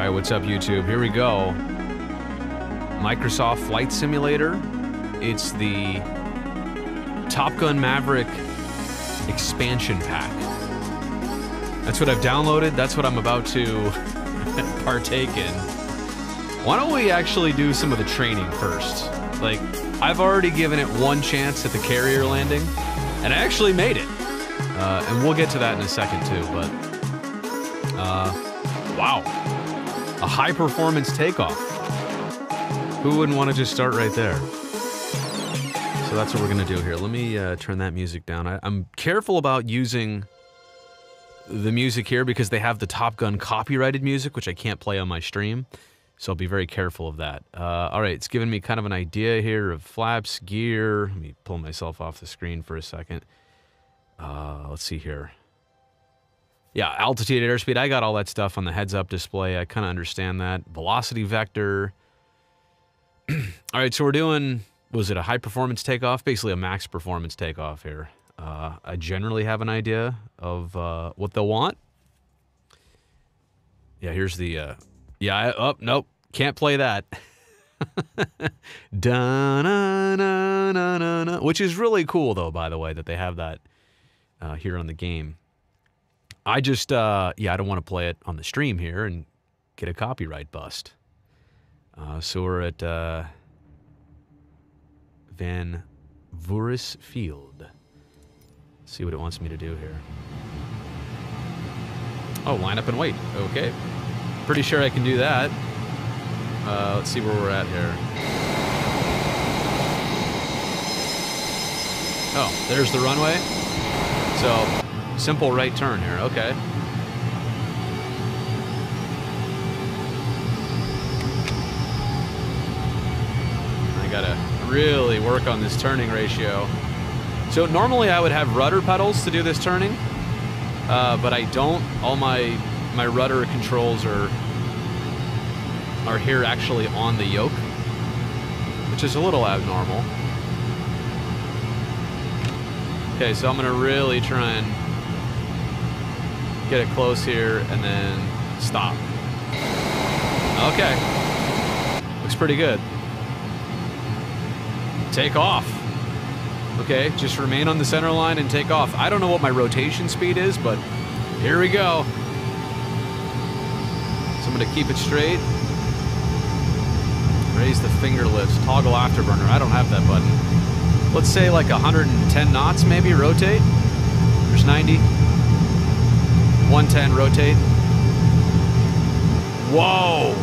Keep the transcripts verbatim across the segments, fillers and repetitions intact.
Alright, what's up YouTube? Here we go. Microsoft Flight Simulator. It's the Top Gun Maverick expansion pack. That's what I've downloaded. That's what I'm about to partake in. Why don't we actually do some of the training first? Like, I've already given it one chance at the carrier landing, and I actually made it. Uh, and we'll get to that in a second too, but... Uh, wow. A high-performance takeoff. Who wouldn't want to just start right there? So that's what we're gonna do here. Let me uh, turn that music down. I, I'm careful about using the music here because they have the Top Gun copyrighted music, which I can't play on my stream. So I'll be very careful of that. Uh, all right, it's giving me kind of an idea here of flaps, gear. Let me pull myself off the screen for a second. Uh, let's see here. Yeah, altitude, airspeed, I got all that stuff on the heads-up display. I kind of understand that. Velocity vector. All right, so we're doing, was it a high-performance takeoff? Basically a max performance takeoff here. Uh, I generally have an idea of uh, what they'll want. Yeah, here's the... Uh, yeah, I, oh, nope, can't play that. Da-na-na-na-na-na. Which is really cool, though, by the way, that they have that uh, here on the game. I just, uh, yeah, I don't want to play it on the stream here and get a copyright bust. Uh, so we're at uh, Van Voorhis Field. Let's see what it wants me to do here. Oh, line up and wait. Okay. Pretty sure I can do that. Uh, let's see where we're at here. Oh, there's the runway. So... simple right turn here, okay. I gotta really work on this turning ratio. So normally I would have rudder pedals to do this turning, uh, but I don't. All my my rudder controls are are here actually on the yoke, which is a little abnormal. Okay, so I'm gonna really try and get it close here, and then stop. Okay. Looks pretty good. Take off. Okay, just remain on the center line and take off. I don't know what my rotation speed is, but here we go. So I'm gonna keep it straight. Raise the finger lifts, toggle afterburner. I don't have that button. Let's say like one hundred ten knots maybe, rotate. There's ninety. one ten, rotate. Whoa!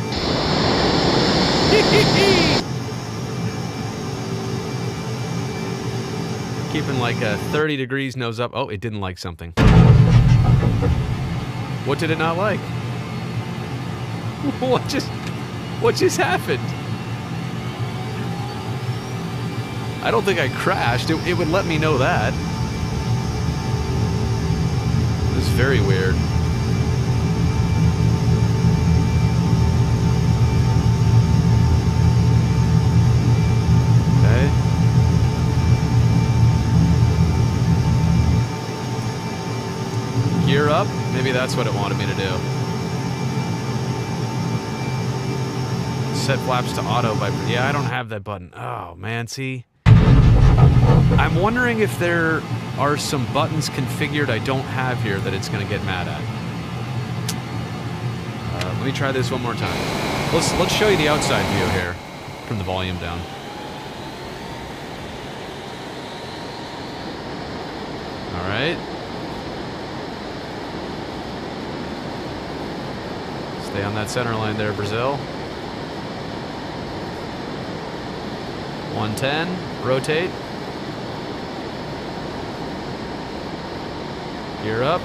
Keeping like a thirty degrees nose up. Oh, it didn't like something. What did it not like? What just, what just happened? I don't think I crashed. It, it would let me know that. This is very weird. Okay. Gear up? Maybe that's what it wanted me to do. Set flaps to auto by... yeah, I don't have that button. Oh, man, see? I'm wondering if there are some buttons configured I don't have here that it's going to get mad at. Uh, let me try this one more time. Let's let's show you the outside view here. Turn the volume down. All right. Stay on that center line there, Brazil. one ten. Rotate. Gear up.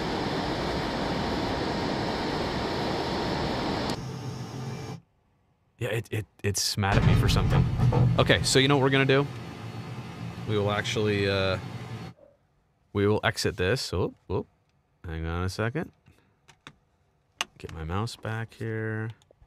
Yeah, it, it, it's mad at me for something. Okay, so you know what we're gonna do? We will actually, uh... we will exit this. Oh, oh, hang on a second. Get my mouse back here.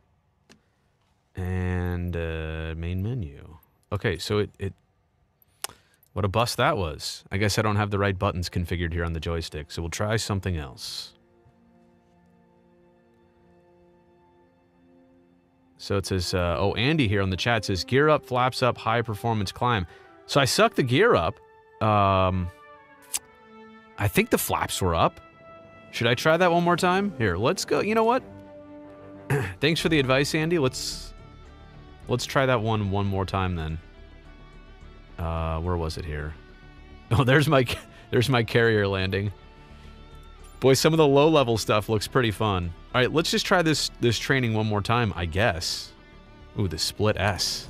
And, uh, main menu. Okay, so it, it... what a bust that was. I guess I don't have the right buttons configured here on the joystick, so we'll try something else. So it says, uh, oh, Andy here on the chat says, gear up, flaps up, high performance climb. So I sucked the gear up. Um, I think the flaps were up. Should I try that one more time? Here, let's go. You know what? Thanks for the advice, Andy. Let's let's try that one one more time then. Uh, where was it here? Oh, there's my there's my carrier landing. Boy, some of the low level stuff looks pretty fun. All right, let's just try this this training one more time, I guess. Ooh, the split S.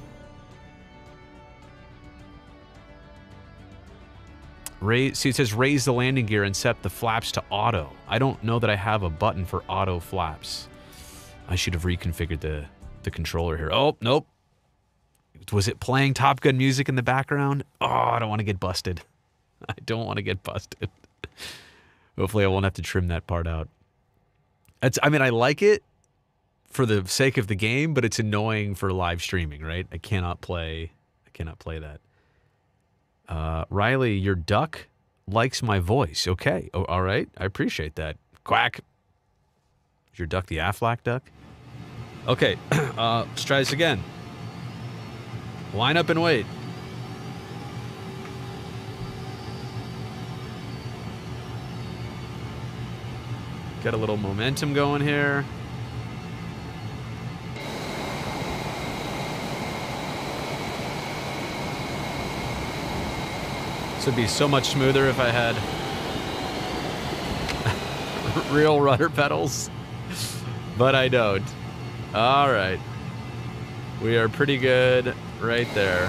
Raise, see, it says raise the landing gear and set the flaps to auto. I don't know that I have a button for auto flaps. I should have reconfigured the, the controller here. Oh, nope. Was it playing Top Gun music in the background? Oh, I don't want to get busted. I don't want to get busted. Hopefully I won't have to trim that part out. It's, I mean, I like it for the sake of the game, but it's annoying for live streaming, right? I cannot play, I cannot play that. Uh, Riley, your duck likes my voice. Okay. Oh, all right. I appreciate that. Quack. Is your duck the Aflac duck? Okay. Uh, let's try this again. Line up and wait. Got a little momentum going here. This would be so much smoother if I had real rudder pedals, but I don't. All right. We are pretty good right there.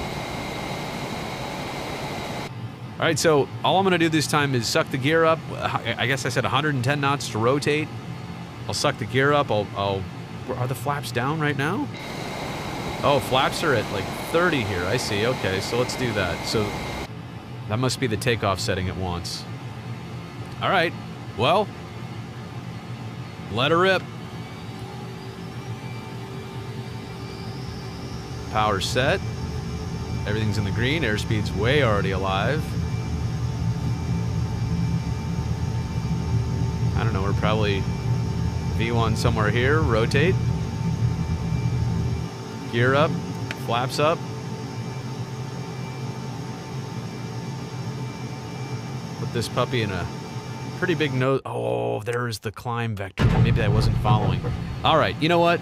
All right, so all I'm gonna do this time is suck the gear up. I guess I said one hundred ten knots to rotate. I'll suck the gear up. I'll, I'll, are the flaps down right now? Oh, flaps are at like thirty here. I see, okay, so let's do that. So that must be the takeoff setting it wants. All right, well, let her rip. Power set. Everything's in the green. Airspeed's way already alive. I don't know, we're probably V one somewhere here. Rotate. Gear up. Flaps up. Put this puppy in a pretty big nose. Oh, there's the climb vector. Maybe I wasn't following. All right, you know what?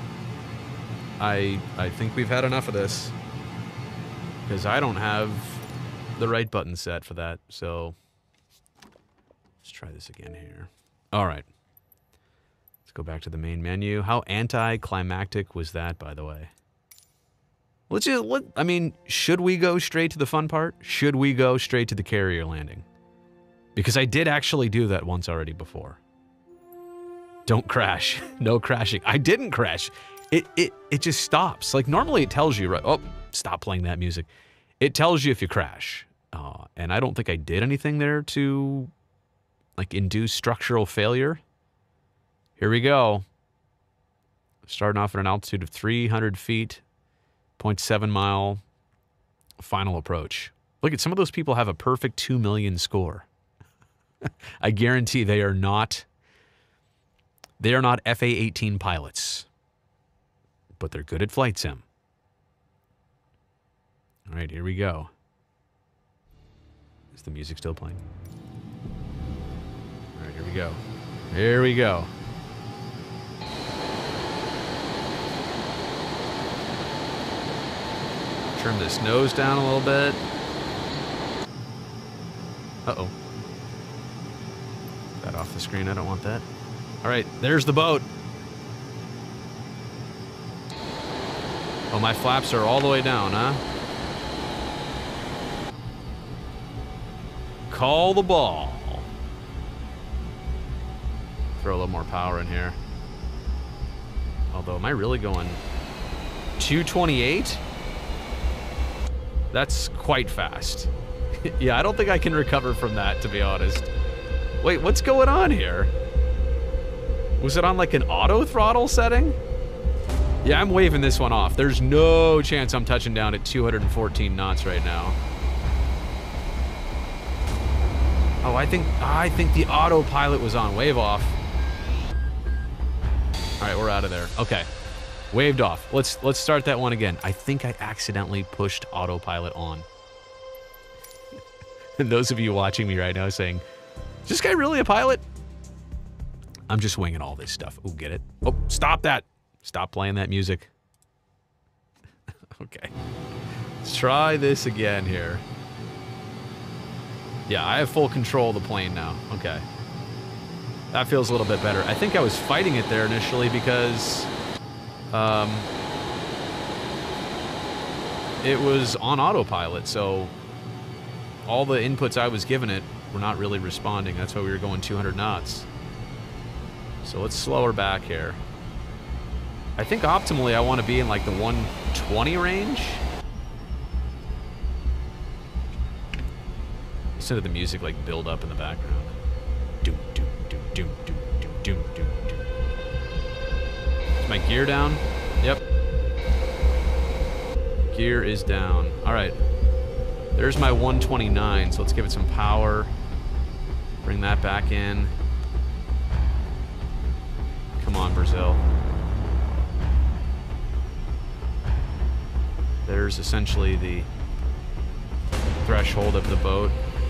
I I think we've had enough of this. Because I don't have the right button set for that, so let's try this again here. All right. Let's go back to the main menu. How anticlimactic was that, by the way? Let's just, let, I mean, should we go straight to the fun part? Should we go straight to the carrier landing? Because I did actually do that once already before. Don't crash. No crashing. I didn't crash. It, it, it just stops. Like, normally it tells you, right? Oh, stop playing that music. It tells you if you crash. Uh, and I don't think I did anything there to, like, induce structural failure. Here we go. Starting off at an altitude of three hundred feet, zero point seven mile, final approach. Look at some of those people have a perfect two million score. I guarantee they are not, they are not F A eighteen pilots, but they're good at flight sim. All right, here we go. Is the music still playing? All right, here we go. Here we go. Trim this nose down a little bit. Uh-oh. That off the screen, I don't want that. All right, there's the boat. Oh, my flaps are all the way down, huh? Call the ball. Throw a little more power in here. Although, am I really going two twenty-eight? That's quite fast. Yeah, I don't think I can recover from that, to be honest. Wait, what's going on here? Was it on like an auto throttle setting? Yeah, I'm waving this one off. There's no chance I'm touching down at two hundred fourteen knots right now. Oh, I think I think the autopilot was on. Wave off. All right, we're out of there. Okay. Waved off. Let's let's start that one again. I think I accidentally pushed autopilot on. And those of you watching me right now saying, is this guy really a pilot? I'm just winging all this stuff. Oh, get it? Oh, stop that. Stop playing that music. Okay. Let's try this again here. Yeah, I have full control of the plane now. Okay. That feels a little bit better. I think I was fighting it there initially because um, it was on autopilot, so all the inputs I was giving it were not really responding. That's why we were going two hundred knots. So let's slow her back here. I think optimally I want to be in like the one twenty range. Listen to the music like build up in the background. Doom, doom, doom, doom, doom, doom, doom, doom, doom. Is my gear down? Yep. Gear is down. All right. There's my one twenty-nine, so let's give it some power. Bring that back in. Come on, Brazil. There's essentially the threshold of the boat.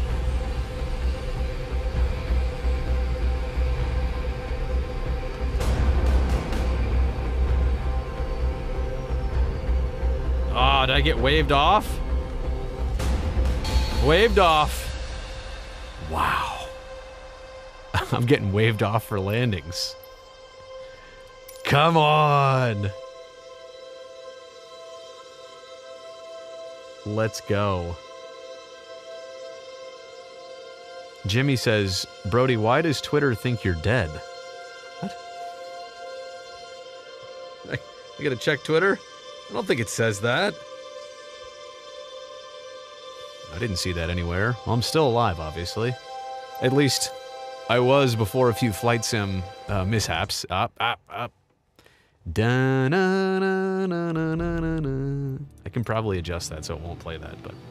Oh, did I get waved off? Waved off. Wow. I'm getting waved off for landings. Come on. Let's go. Jimmy says, Brody, why does Twitter think you're dead? What? I, I gotta check Twitter? I don't think it says that. I didn't see that anywhere. Well, I'm still alive, obviously. At least I was before a few flight sim uh, mishaps. Up, up, up. Da na na na na na na. I can probably adjust that so it won't play that, but.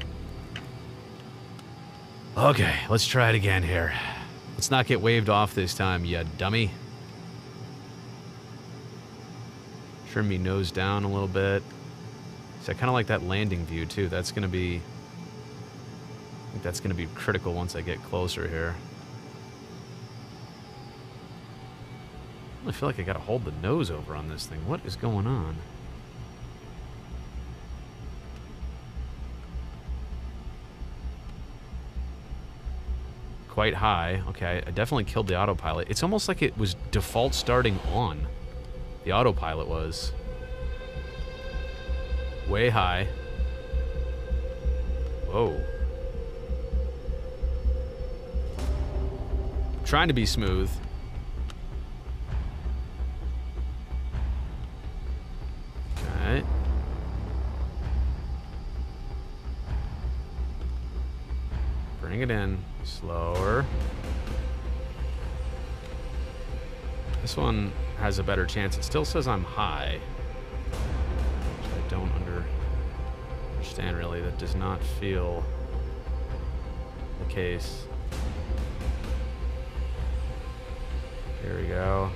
Okay, let's try it again here. Let's not get waved off this time, you dummy. Trim me nose down a little bit. So I kind of like that landing view too. That's gonna be, I think that's gonna be critical once I get closer here. I feel like I gotta hold the nose over on this thing. What is going on? Quite high. Okay, I definitely killed the autopilot. It's almost like it was default starting on. The autopilot was. Way high. Whoa. I'm trying to be smooth. Okay. Bring it in. Slower. This one has a better chance. It still says I'm high, which I don't under understand really. That does not feel the case. Here we go.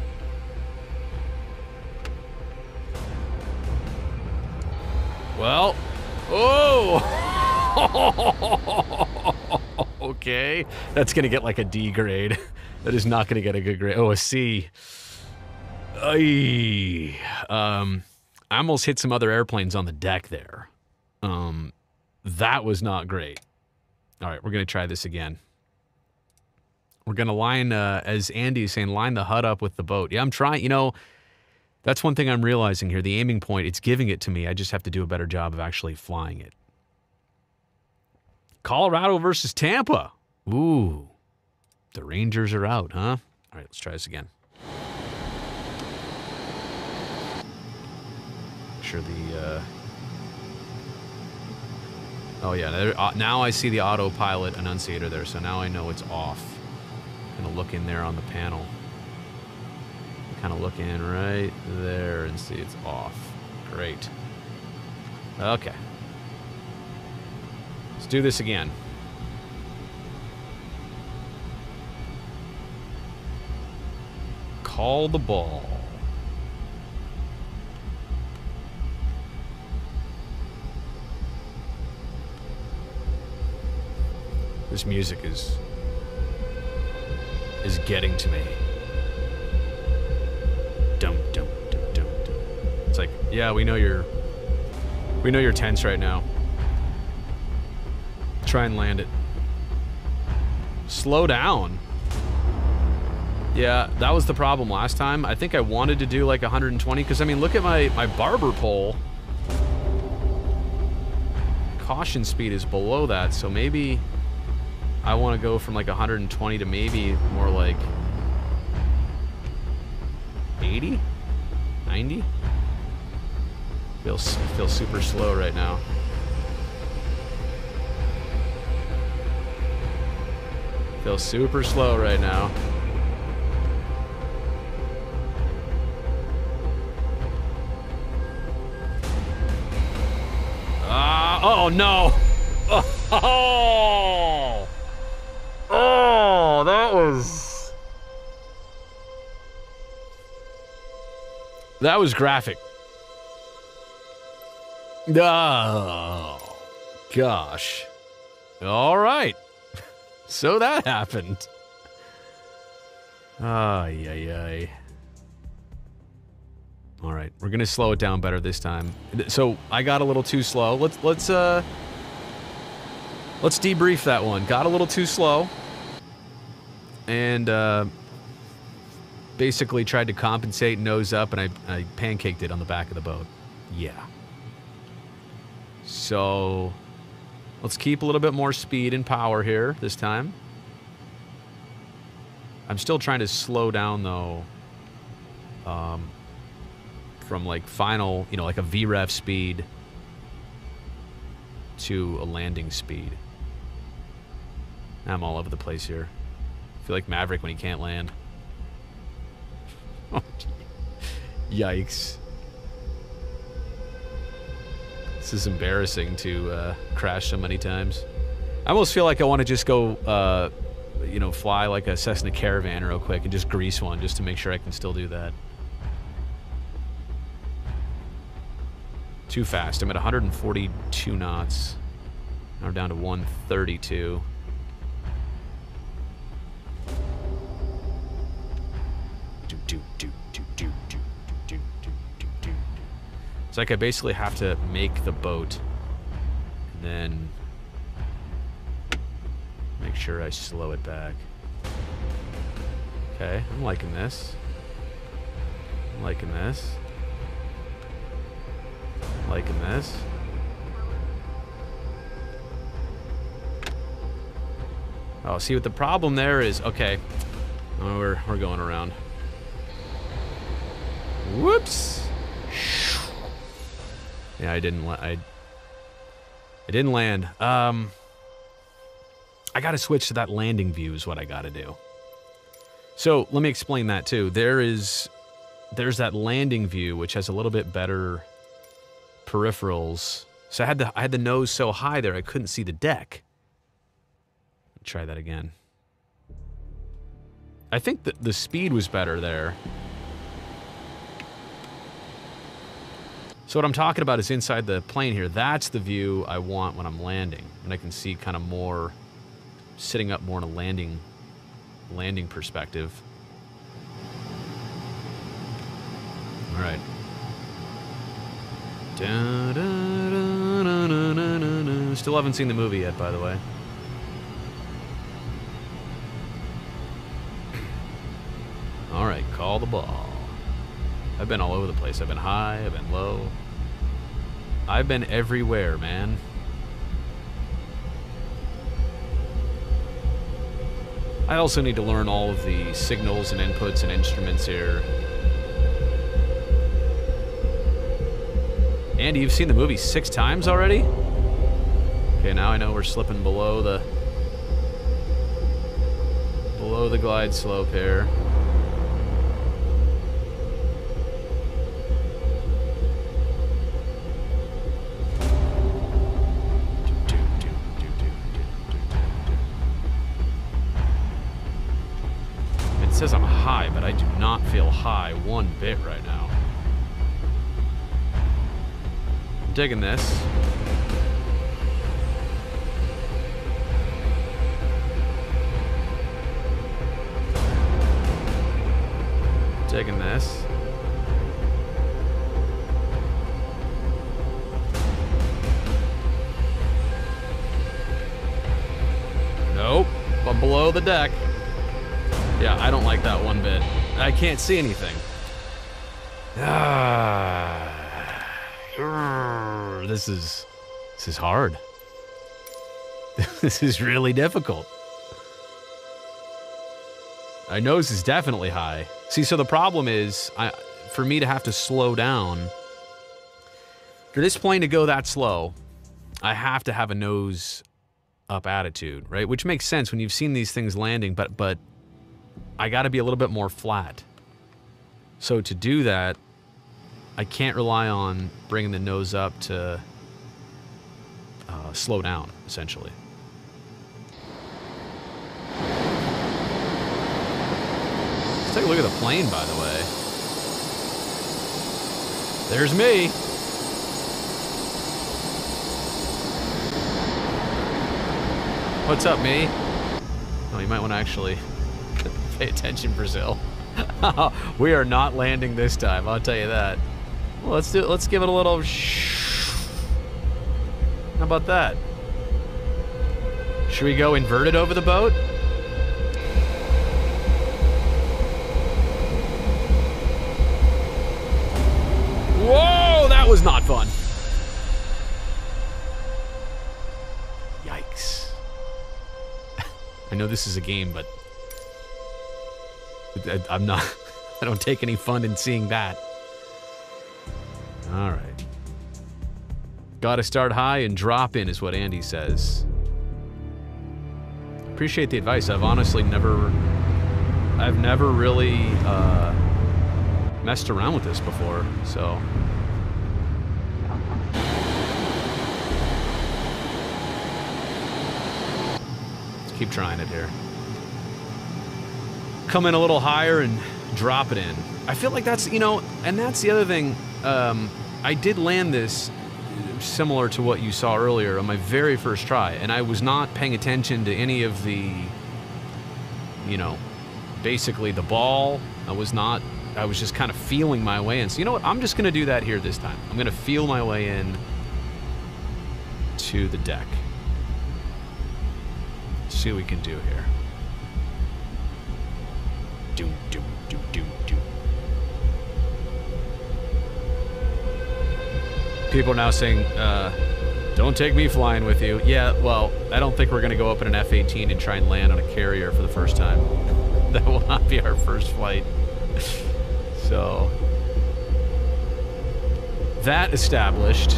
Well, oh! Okay, that's gonna get like a D grade. That is not gonna get a good grade. Oh, a C. Aye. Um, I almost hit some other airplanes on the deck there. Um, that was not great. All right, we're gonna try this again. We're gonna line, uh, as Andy is saying, line the H U D up with the boat. Yeah, I'm trying. You know, that's one thing I'm realizing here. The aiming point, it's giving it to me. I just have to do a better job of actually flying it. Colorado versus Tampa. Ooh. The Rangers are out, huh? All right, let's try this again. Make sure the, uh... oh, yeah, there, uh, now I see the autopilot annunciator there, so now I know it's off. I'm gonna look in there on the panel. Kind of look in right there and see it's off. Great. Okay. Let's do this again. Call the ball. This music is is getting to me. Dum dum dum dum dum. It's like, yeah, we know you're we know you're tense right now. Try and land it. Slow down. Yeah, that was the problem last time. I think I wanted to do like one hundred twenty, because I mean, look at my, my barber pole. Caution speed is below that, so maybe I want to go from like one hundred twenty to maybe more like eighty? ninety? Feels, feels super slow right now. Feels super slow right now. Ah, uh, oh no! Oh! Oh, that was... That was graphic. Oh, gosh. All right. So that happened. Ay, ay, ay. All right, we're gonna slow it down better this time. So I got a little too slow. Let's let's uh let's debrief that one. Got a little too slow, and uh, basically tried to compensate nose up, and I I pancaked it on the back of the boat. Yeah. So let's keep a little bit more speed and power here this time. I'm still trying to slow down though. Um. From like final, you know, like a V REF speed to a landing speed. I'm all over the place here. I feel like Maverick when he can't land. Yikes. This is embarrassing to uh, crash so many times. I almost feel like I want to just go, uh, you know, fly like a Cessna Caravan real quick and just grease one just to make sure I can still do that. Too fast. I'm at one hundred forty-two knots. Now we're down to one thirty-two. Do, do, do, do, do, do, do, do, do, do. It's like I basically have to make the boat and then make sure I slow it back. Okay, I'm liking this. I'm liking this. Liking this. Oh, see what the problem there is? Okay. Oh, we're, we're going around. Whoops. Yeah, I didn't I I didn't land. Um I gotta switch to that landing view is what I gotta do. So let me explain that too. There is there's that landing view which has a little bit better peripherals. So I had the I had the nose so high there I couldn't see the deck. Try that again. I think that the speed was better there. So what I'm talking about is inside the plane here. That's the view I want when I'm landing, and I can see kind of more sitting up more in a landing landing perspective. All right. Da, da, da, da, da, da, da. Still haven't seen the movie yet, by the way. All right, call the ball. I've been all over the place. I've been high, I've been low. I've been everywhere, man. I also need to learn all of the signals and inputs and instruments here. Andy, you've seen the movie six times already? Okay, now I know we're slipping below the below the glide slope here. It says I'm high, but I do not feel high one bit right now. Digging this. Taking this. Nope. But below the deck. Yeah, I don't like that one bit. I can't see anything. Ah. This is... This is hard. This is really difficult. My nose is definitely high. See, so the problem is, I, for me to have to slow down, for this plane to go that slow, I have to have a nose up attitude, right? Which makes sense when you've seen these things landing, but but I gotta be a little bit more flat. So to do that, I can't rely on bringing the nose up to uh, slow down, essentially. Let's take a look at the plane, by the way. There's me. What's up, me? Oh, you might want to actually pay attention, Brazil. We are not landing this time, I'll tell you that. Well, let's do. Let's give it a little shh. How about that? Should we go inverted over the boat? Whoa, that was not fun. Yikes. I know this is a game, but I, I'm not, I don't take any fun in seeing that. All right. Gotta start high and drop in is what Andy says. Appreciate the advice. I've honestly never, I've never really uh, messed around with this before, so. Let's keep trying it here. Come in a little higher and drop it in. I feel like that's, you know, and that's the other thing. Um, I did land this similar to what you saw earlier on my very first try, and I was not paying attention to any of the, you know, basically the ball. I was not, I was just kind of feeling my way in. So you know what, I'm just gonna do that here this time. I'm gonna feel my way in to the deck. Let's see what we can do here. Do, do, do, do, do. People are now saying, uh, don't take me flying with you. Yeah, well, I don't think we're going to go up in an F eighteen and try and land on a carrier for the first time. That will not be our first flight. So, that established.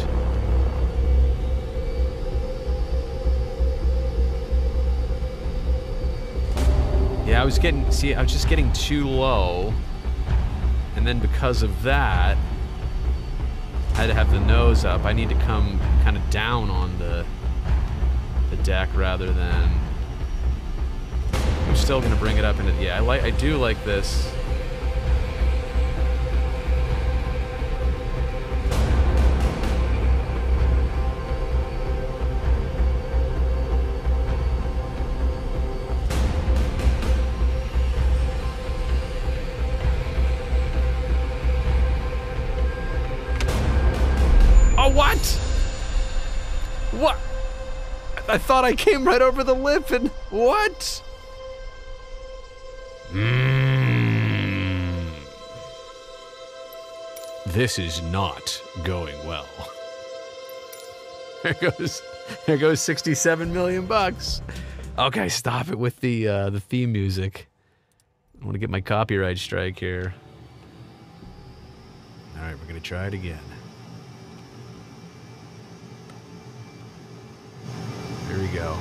Yeah, I was getting, see, I was just getting too low. And then because of that, I had to have the nose up. I need to come kind of down on the the deck rather than. I'm still gonna bring it up into. Yeah, I like. I do like this. What? What? I thought I came right over the lip and what? Mm. This is not going well. There goes, there goes sixty-seven million bucks. Okay, stop it with the uh, the theme music. I want to get my copyright strike here. All right, we're gonna try it again. Here we go.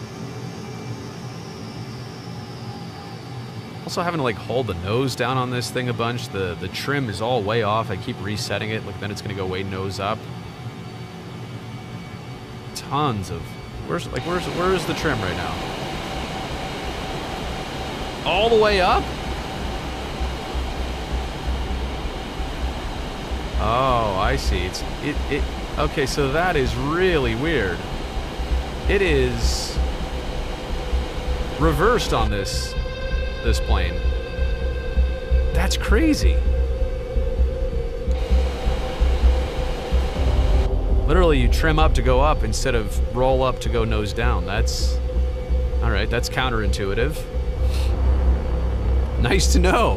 Also having to like hold the nose down on this thing a bunch. The the trim is all way off. I keep resetting it. Like then it's gonna go way nose up. Tons of where's like where's where's the trim right now? All the way up? Oh, I see. It's it it okay, so that is really weird. It is reversed on this this plane. That's crazy. Literally, you trim up to go up instead of roll up to go nose down. That's... Alright, that's counterintuitive. Nice to know.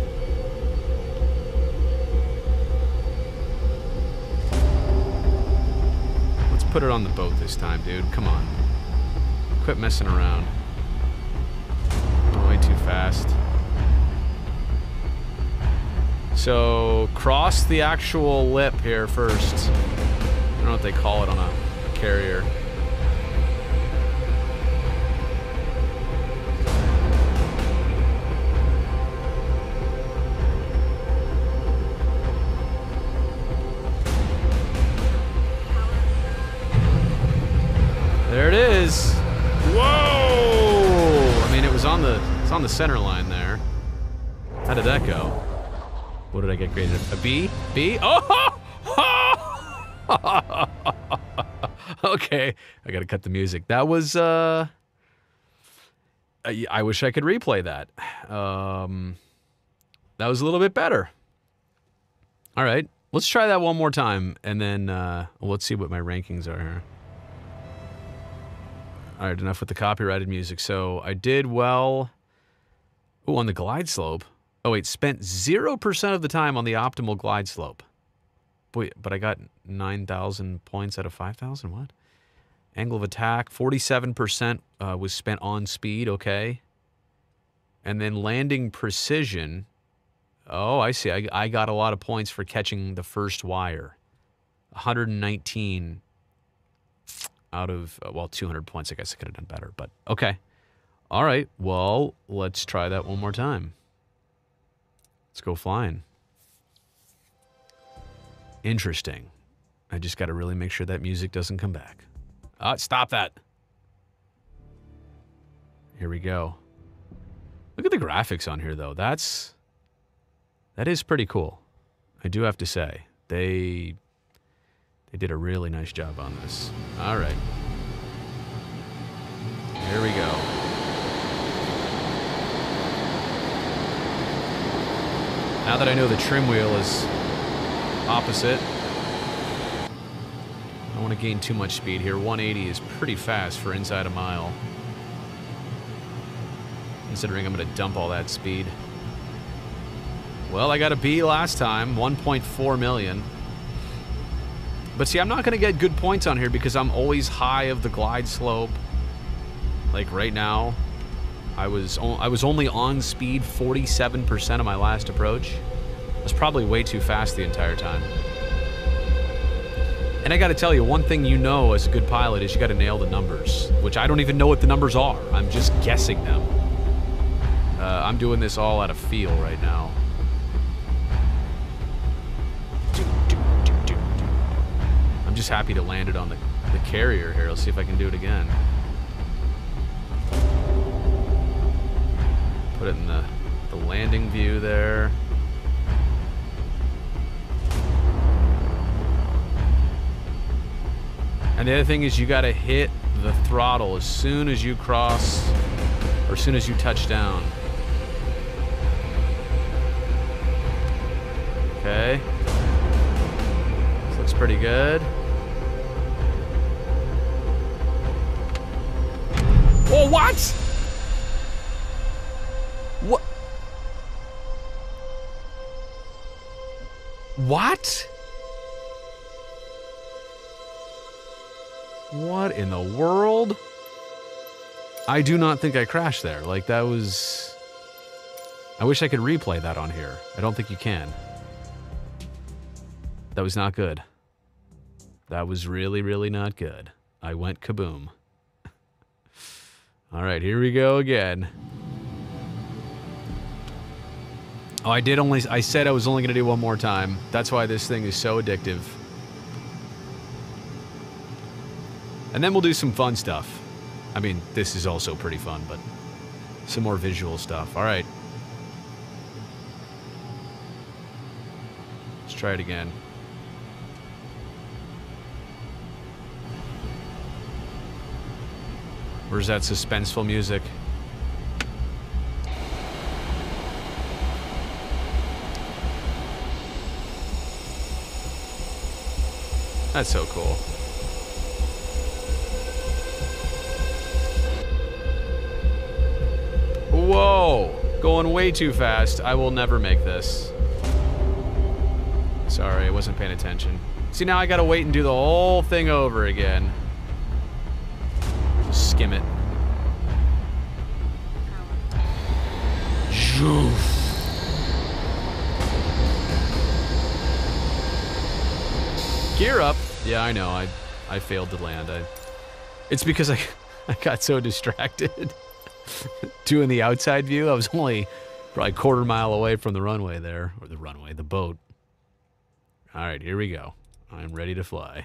Let's put it on the boat this time, dude. Come on. Quit messing around. Oh, way too fast. So, cross the actual lip here first. I don't know what they call it on a carrier. There it is. Whoa! I mean, it was on the it's on the center line there. How did that go? What did I get graded? A B? B? Oh! Okay, I gotta cut the music. That was, uh... I, I wish I could replay that. Um... That was a little bit better. Alright, let's try that one more time, and then, uh... let's see what my rankings are here. Alright, enough with the copyrighted music. So, I did well... Ooh, on the glide slope. Oh wait, spent zero percent of the time on the optimal glide slope. Boy, but I got nine thousand points out of five thousand? What? Angle of attack, forty-seven percent uh, was spent on speed, okay. And then landing precision. Oh, I see. I, I got a lot of points for catching the first wire. one hundred nineteen out of, uh, well, two hundred points. I guess I could have done better, but okay. All right, well, let's try that one more time. Let's go flying. Interesting. I just got to really make sure that music doesn't come back. Ah, stop that. Here we go. Look at the graphics on here, though. That's... That is pretty cool. I do have to say. They... They did a really nice job on this. All right. Here we go. Now that I know the trim wheel is opposite, I don't want to gain too much speed here. one eighty is pretty fast for inside a mile, considering I'm going to dump all that speed. Well, I got a B last time, one point four million. But see, I'm not going to get good points on here because I'm always high of the glide slope. Like right now, I was I was only on speed forty-seven percent of my last approach. I was probably way too fast the entire time. And I gotta tell you, one thing you know as a good pilot is you gotta nail the numbers, which I don't even know what the numbers are. I'm just guessing them. Uh, I'm doing this all out of feel right now. I'm just happy to land it on the, the carrier here. Let's see if I can do it again. Put it in the, the landing view there. And the other thing is you gotta hit the throttle as soon as you cross, or as soon as you touch down. Okay. This looks pretty good. Oh, what? What? What? What in the world? I do not think I crashed there. Like, that was... I wish I could replay that on here. I don't think you can. That was not good. That was really, really not good. I went kaboom. All right, here we go again. Oh, I did only... I said I was only going to do one more time. That's why this thing is so addictive. And then we'll do some fun stuff. I mean, this is also pretty fun, but some more visual stuff. All right. Let's try it again. Where's that suspenseful music? That's so cool. Whoa! Going way too fast. I will never make this. Sorry, I wasn't paying attention. See, now I gotta wait and do the whole thing over again. Just skim it. Gear up. Yeah, I know. I I failed to land. I. It's because I I got so distracted doing the outside view. I was only probably a quarter mile away from the runway there, or the runway, the boat. All right, here we go. I'm ready to fly.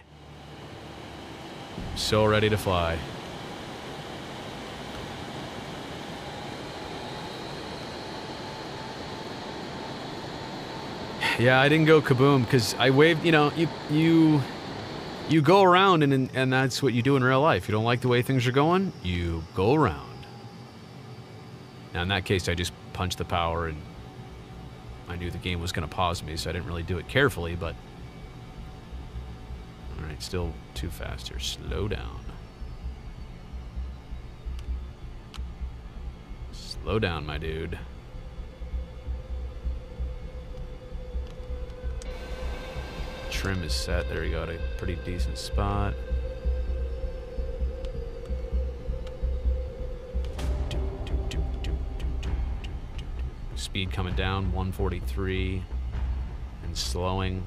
So ready to fly. Yeah, I didn't go kaboom because I waved. You know, you you you go around and and that's what you do in real life. You don't like the way things are going, you go around. Now in that case, I just punched the power and I knew the game was going to pause me, so I didn't really do it carefully. But all right, still too fast here. Slow down. Slow down, my dude. Trim is set. There we go, at a pretty decent spot. Speed coming down, one forty-three, and slowing.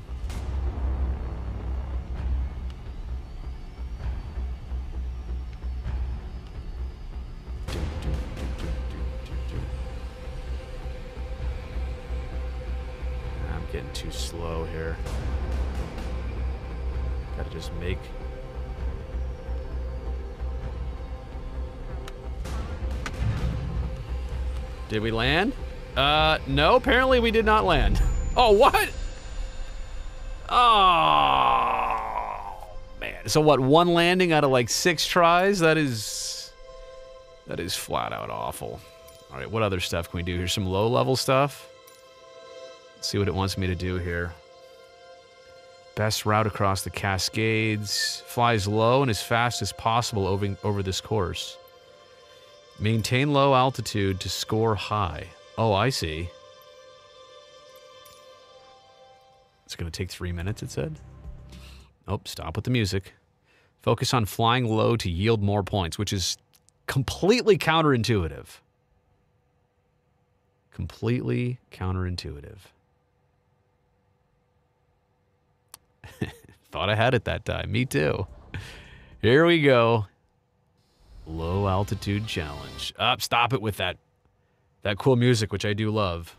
I'm getting too slow here. Gotta just make. Did we land? Uh, no, apparently we did not land. Oh, what? Oh, man. So what, one landing out of like six tries? That is, that is flat out awful. All right, what other stuff can we do? Here's some low level stuff. Let's see what it wants me to do here. Best route across the Cascades. Flies low and as fast as possible over, over this course. Maintain low altitude to score high. Oh, I see. It's going to take three minutes, it said. Oh, stop with the music. Focus on flying low to yield more points, which is completely counterintuitive. Completely counterintuitive. Thought I had it that time. Me too. Here we go. Low altitude challenge. Up, oh, stop it with that that cool music, which I do love.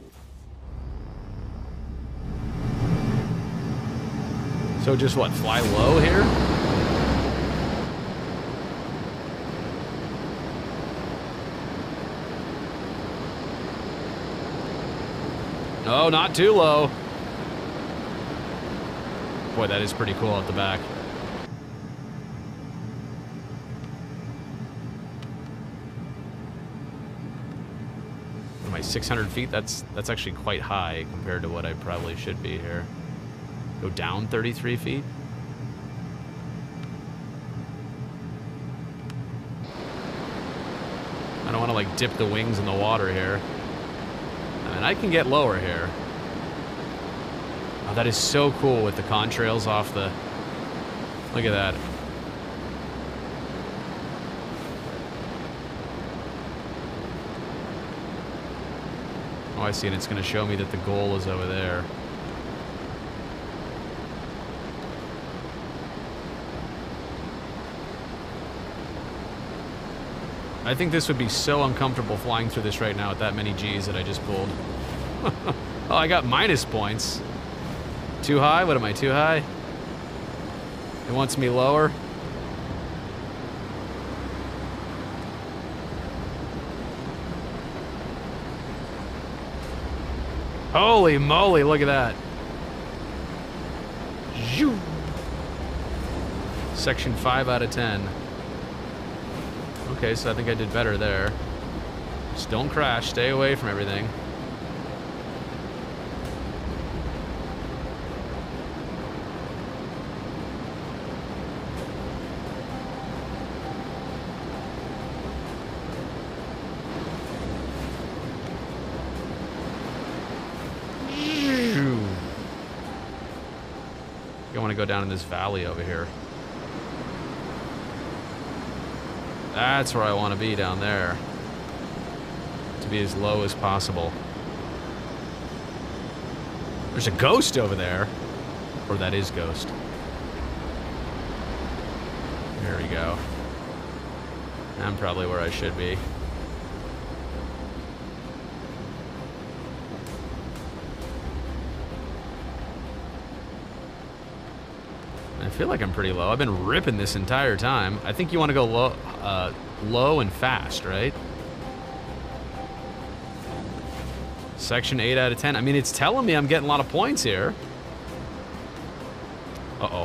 So just what, fly low here? No, not too low. Boy, that is pretty cool at the back. What am I, six hundred feet? That's that's actually quite high compared to what I probably should be here. Go down thirty-three feet. I don't want to like dip the wings in the water here. I mean, I can get lower here. Oh, that is so cool with the contrails off the... Look at that. Oh, I see, and it's going to show me that the goal is over there. I think this would be so uncomfortable flying through this right now at that many G's that I just pulled. Oh, I got minus points. Too high? What am I, too high? It wants me lower. Holy moly, look at that. Zhoo. Section five out of ten. Okay, so I think I did better there. Just don't crash, stay away from everything. I want to go down in this valley over here. That's where I want to be, down there. To be as low as possible. There's a ghost over there. Or that is Ghost. There we go. I'm probably where I should be. I feel like I'm pretty low. I've been ripping this entire time. I think you want to go low, uh, low and fast, right? Section eight out of ten. I mean, it's telling me I'm getting a lot of points here. Uh-oh.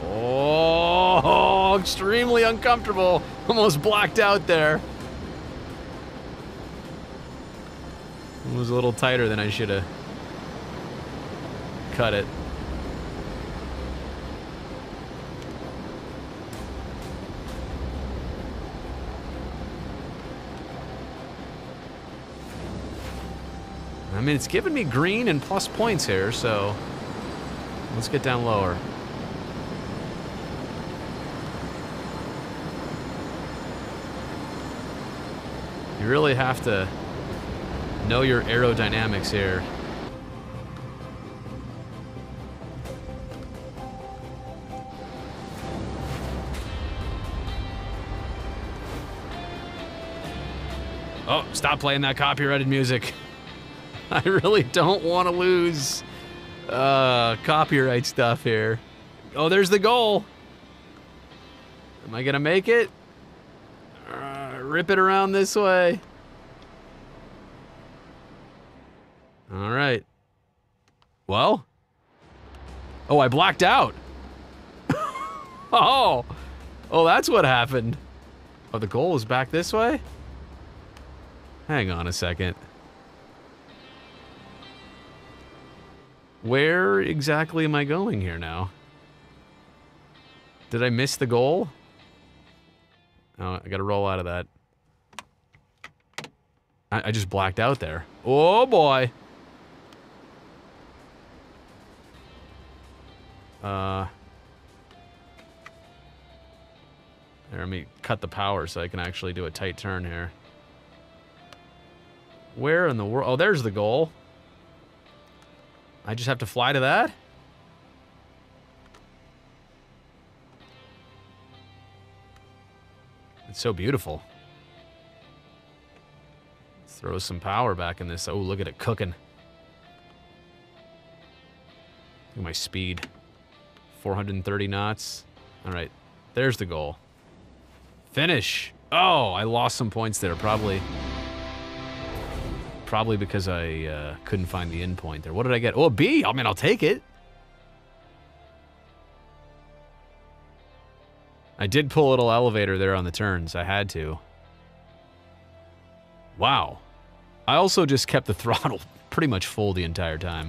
Oh, extremely uncomfortable. Almost blacked out there. It was a little tighter than I should have cut it. I mean, it's giving me green and plus points here, so let's get down lower. You really have to know your aerodynamics here. Oh, stop playing that copyrighted music. I really don't want to lose uh, copyright stuff here. Oh, there's the goal. Am I gonna make it? Uh, rip it around this way. All right. Well. Oh, I blacked out. oh. Oh, that's what happened. Oh, the goal is back this way? Hang on a second. Where exactly am I going here now? Did I miss the goal? Oh, I gotta roll out of that. I, I just blacked out there. Oh boy! Uh... Here, let me cut the power so I can actually do a tight turn here. Where in the world? Oh, there's the goal. I just have to fly to that? It's so beautiful. Let's throw some power back in this. Oh, look at it cooking. Look at my speed. four hundred thirty knots. All right, there's the goal. Finish. Oh, I lost some points there, probably. Probably because I uh, couldn't find the end point there. What did I get? Oh, a B. I mean, I'll take it. I did pull a little elevator there on the turns. I had to. Wow. I also just kept the throttle pretty much full the entire time.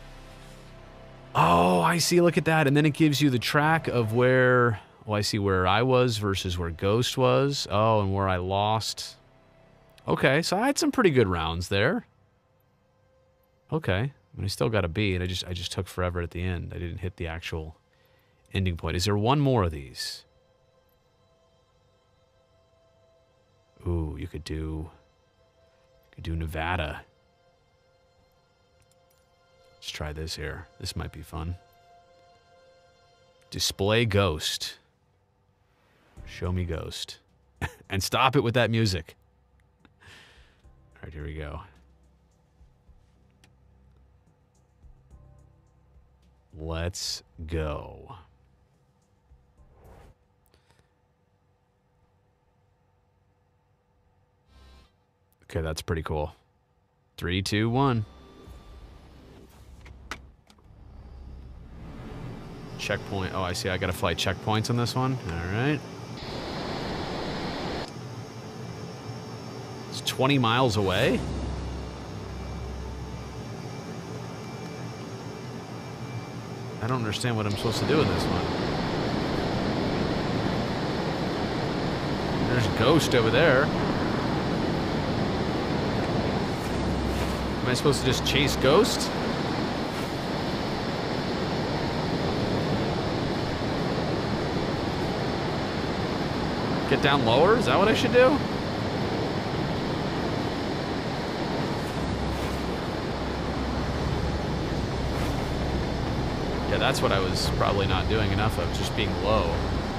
Oh, I see. Look at that. And then it gives you the track of where... Oh, I see where I was versus where Ghost was. Oh, and where I lost... Okay, so I had some pretty good rounds there. Okay, I mean, I still got a B, and I just I just took forever at the end. I didn't hit the actual ending point. Is there one more of these? Ooh, you could do you could do Nevada. Let's try this here. This might be fun. Display Ghost. Show me Ghost. And stop it with that music. All right, here we go. Let's go. Okay, that's pretty cool. Three, two, one. Checkpoint. Oh, I see. I gotta fly checkpoints on this one. All right. It's twenty miles away. I don't understand what I'm supposed to do in this one. There's Ghost over there. Am I supposed to just chase Ghost? Get down lower? Is that what I should do? Yeah, that's what I was probably not doing enough of, just being low.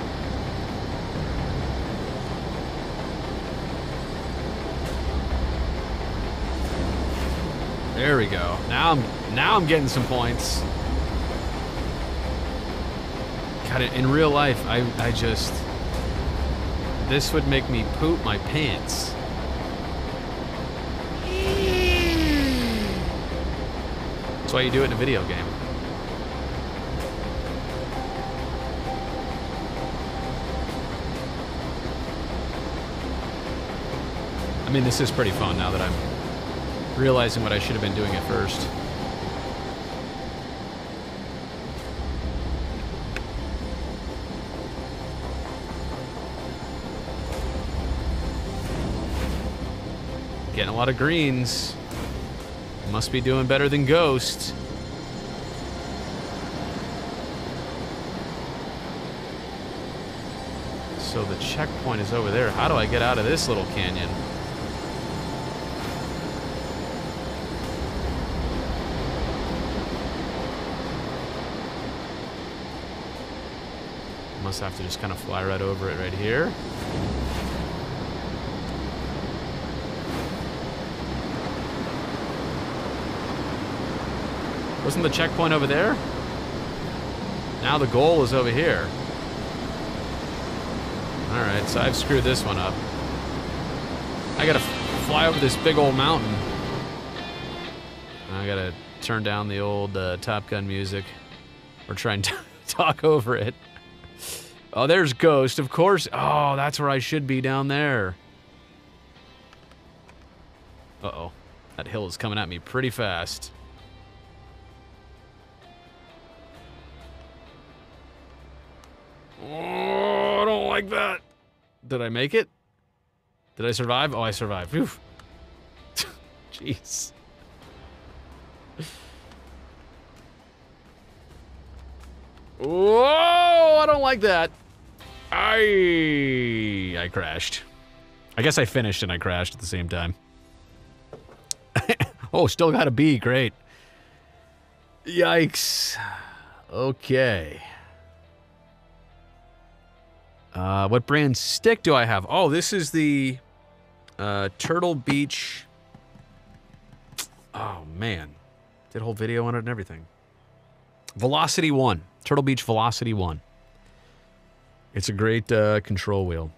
There we go. Now I'm now I'm getting some points. God, in real life, I I just this would make me poop my pants. That's why you do it in a video game. I mean, this is pretty fun now that I'm realizing what I should have been doing at first. Getting a lot of greens. Must be doing better than Ghost. So the checkpoint is over there. How do I get out of this little canyon? Must have to just kind of fly right over it right here. Wasn't the checkpoint over there? Now the goal is over here. Alright, so I've screwed this one up. I gotta fly over this big old mountain. I gotta turn down the old uh, Top Gun music. Or try and talk over it. Oh, there's Ghost, of course. Oh, that's where I should be, down there. Uh-oh. That hill is coming at me pretty fast. Oh, I don't like that. Did I make it? Did I survive? Oh, I survived. Phew. Jeez. Whoa, I don't like that. I I crashed. I guess I finished and I crashed at the same time. Oh, still got a B, great. Yikes. Okay. Uh, what brand stick do I have? Oh, this is the uh, Turtle Beach. Oh, man. Did a whole video on it and everything. Velocity one. Turtle Beach Velocity one. It's a great uh, control wheel.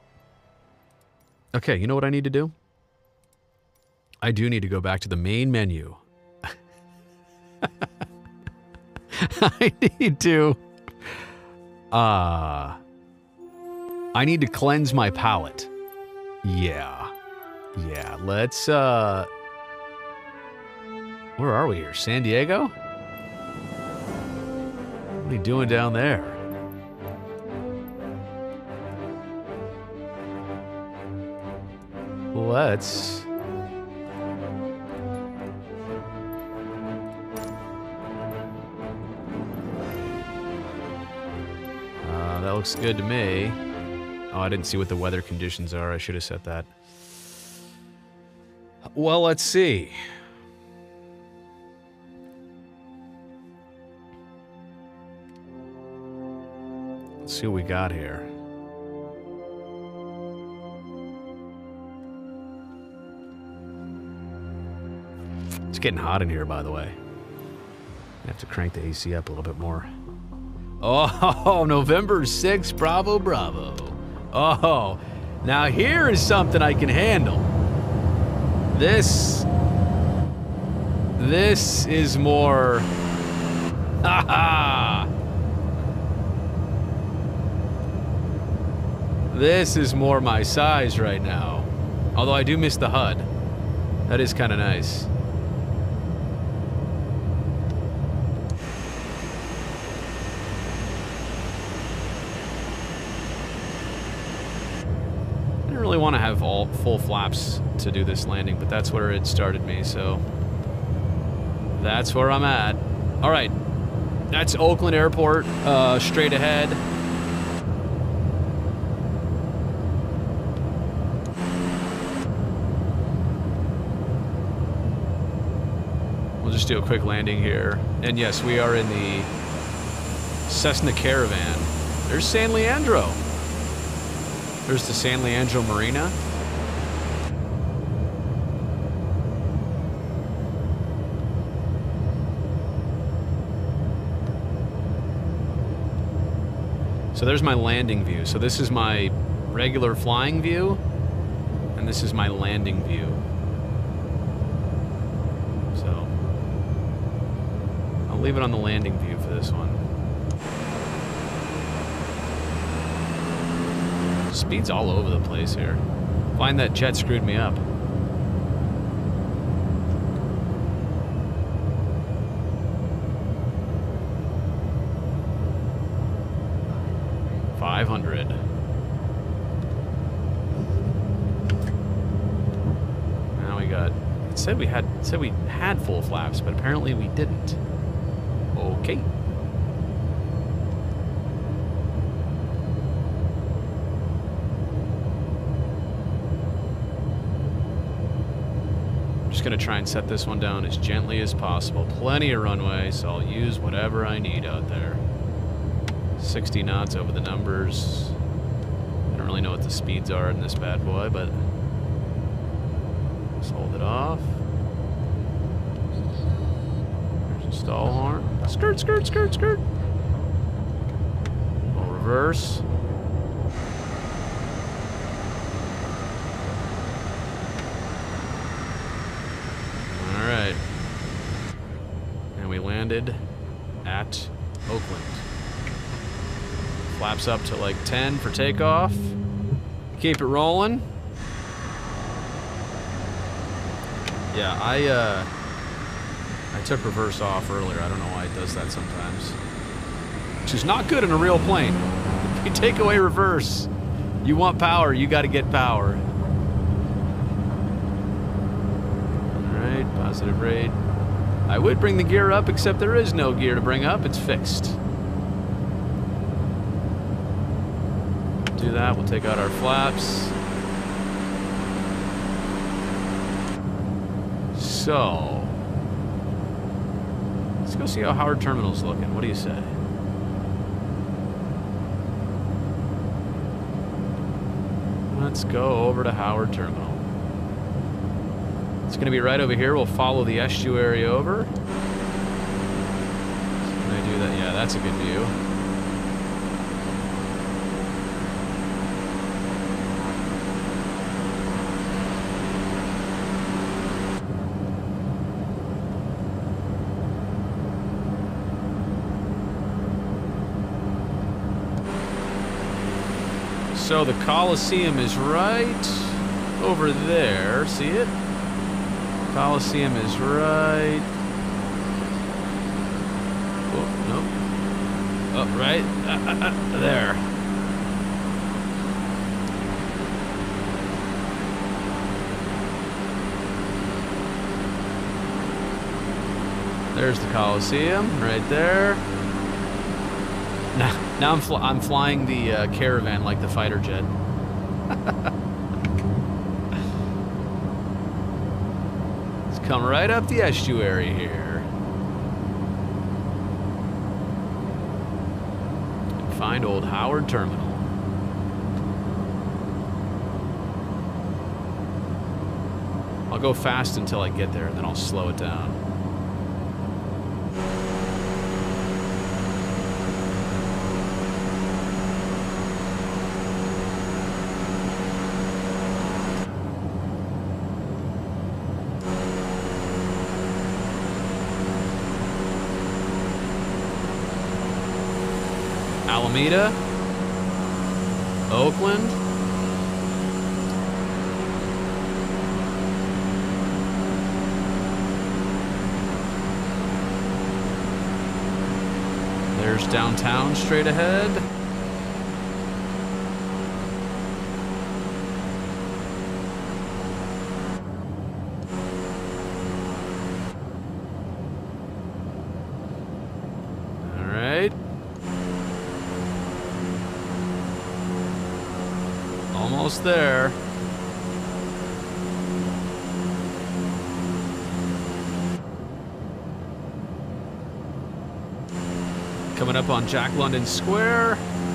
Okay, you know what I need to do? I do need to go back to the main menu. I need to... Uh... I need to cleanse my palate. Yeah. Yeah, let's, uh... where are we here? San Diego? What are you doing down there? Let's... Uh, that looks good to me. Oh, I didn't see what the weather conditions are. I should have set that. Well, let's see. Let's see what we got here. It's getting hot in here, by the way. I have to crank the A C up a little bit more. Oh, November sixth, bravo, bravo. Oh, now here is something I can handle. This, this is more, ha ha. This is more my size right now. Although I do miss the H U D. That is kind of nice. I really want to have all full flaps to do this landing, but that's where it started me, so that's where I'm at. All right, that's Oakland Airport, uh, straight ahead. just do a quick landing here. And yes, we are in the Cessna Caravan. There's San Leandro. There's the San Leandro Marina. So there's my landing view. So this is my regular flying view, and this is my landing view. So I'll leave it on the landing view for this one. Speed's all over the place here. Flying that jet screwed me up. five hundred. Now we got, it said we had, it said we had full flaps, but apparently we didn't. Okay. Just gonna try and set this one down as gently as possible. Plenty of runway, so I'll use whatever I need out there. sixty knots over the numbers. I don't really know what the speeds are in this bad boy, but just hold it off. There's a stall horn. Skirt, skirt, skirt, skirt. We'll reverse. All right. And we landed at Oakland. Flaps up to like ten for takeoff. Keep it rolling. Yeah, I uh, I took reverse off earlier. I don't know why it does that sometimes. Which is not good in a real plane. If you take away reverse, you want power, you got to get power. All right, positive rate. I would bring the gear up, except there is no gear to bring up. It's fixed. Do that, we'll take out our flaps. So, let's go see how Howard Terminal's looking. What do you say? Let's go over to Howard Terminal. It's gonna be right over here. We'll follow the estuary over. So can I do that? Yeah, that's a good view. So the Coliseum is right over there. See it? Coliseum is right. Oh, no. Oh, right uh, uh, uh, there. There's the Coliseum right there. Now, now I'm, fl I'm flying the uh, Caravan like the fighter jet. Let's come right up the estuary here. And find old Howard Terminal. I'll go fast until I get there, and then I'll slow it down. Alameda, Oakland, there's downtown straight ahead. All right. Almost there. Coming up on Jack London Square.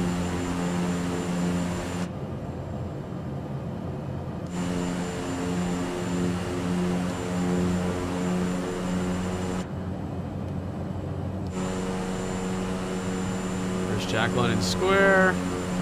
There's Jack London Square.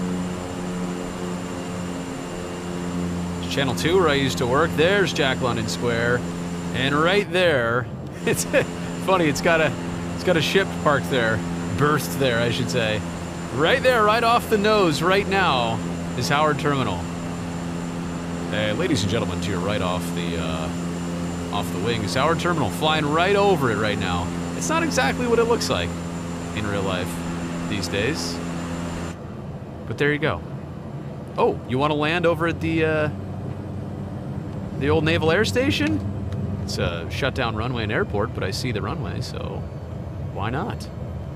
There's Channel two where I used to work. There's Jack London Square. And right there, it's funny, it's got a it's got a ship parked there. Berthed there, I should say. Right there, right off the nose, right now, is Howard Terminal. Hey, ladies and gentlemen, to your right off the uh, off the wing is Howard Terminal, flying right over it right now. It's not exactly what it looks like in real life these days, but there you go. Oh, you want to land over at the uh, the old Naval Air Station? It's a shut down runway and airport, but I see the runway, so why not?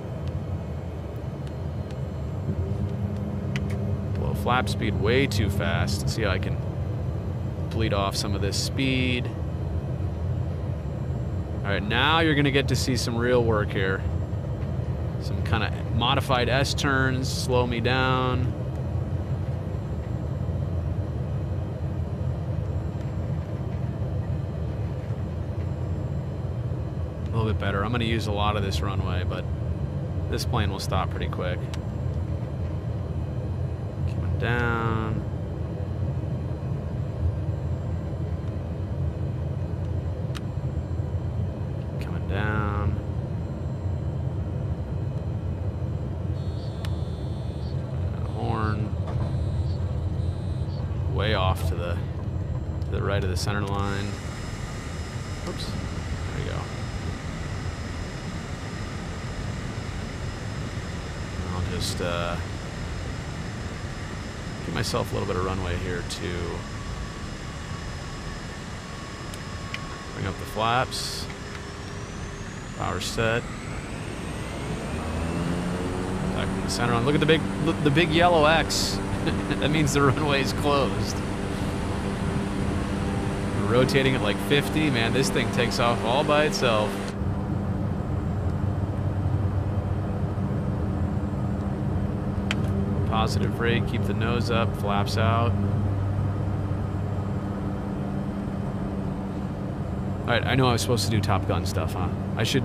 Flap speed way too fast. Let's see how I can bleed off some of this speed. All right, now you're gonna get to see some real work here. Some kind of modified S-turns, slow me down. A little bit better. I'm gonna use a lot of this runway, but this plane will stop pretty quick. Down. Coming down. Horn. Way off to the to the right of the center line. Oops. There we go. I'll just uh give myself a little bit of runway here to bring up the flaps. Power set. Back from the center line. Look at the big, the big yellow X. That means the runway is closed. We're rotating at like fifty. Man, this thing takes off all by itself. Positive rate, keep the nose up, flaps out. Alright, I know I was supposed to do Top Gun stuff, huh? I should...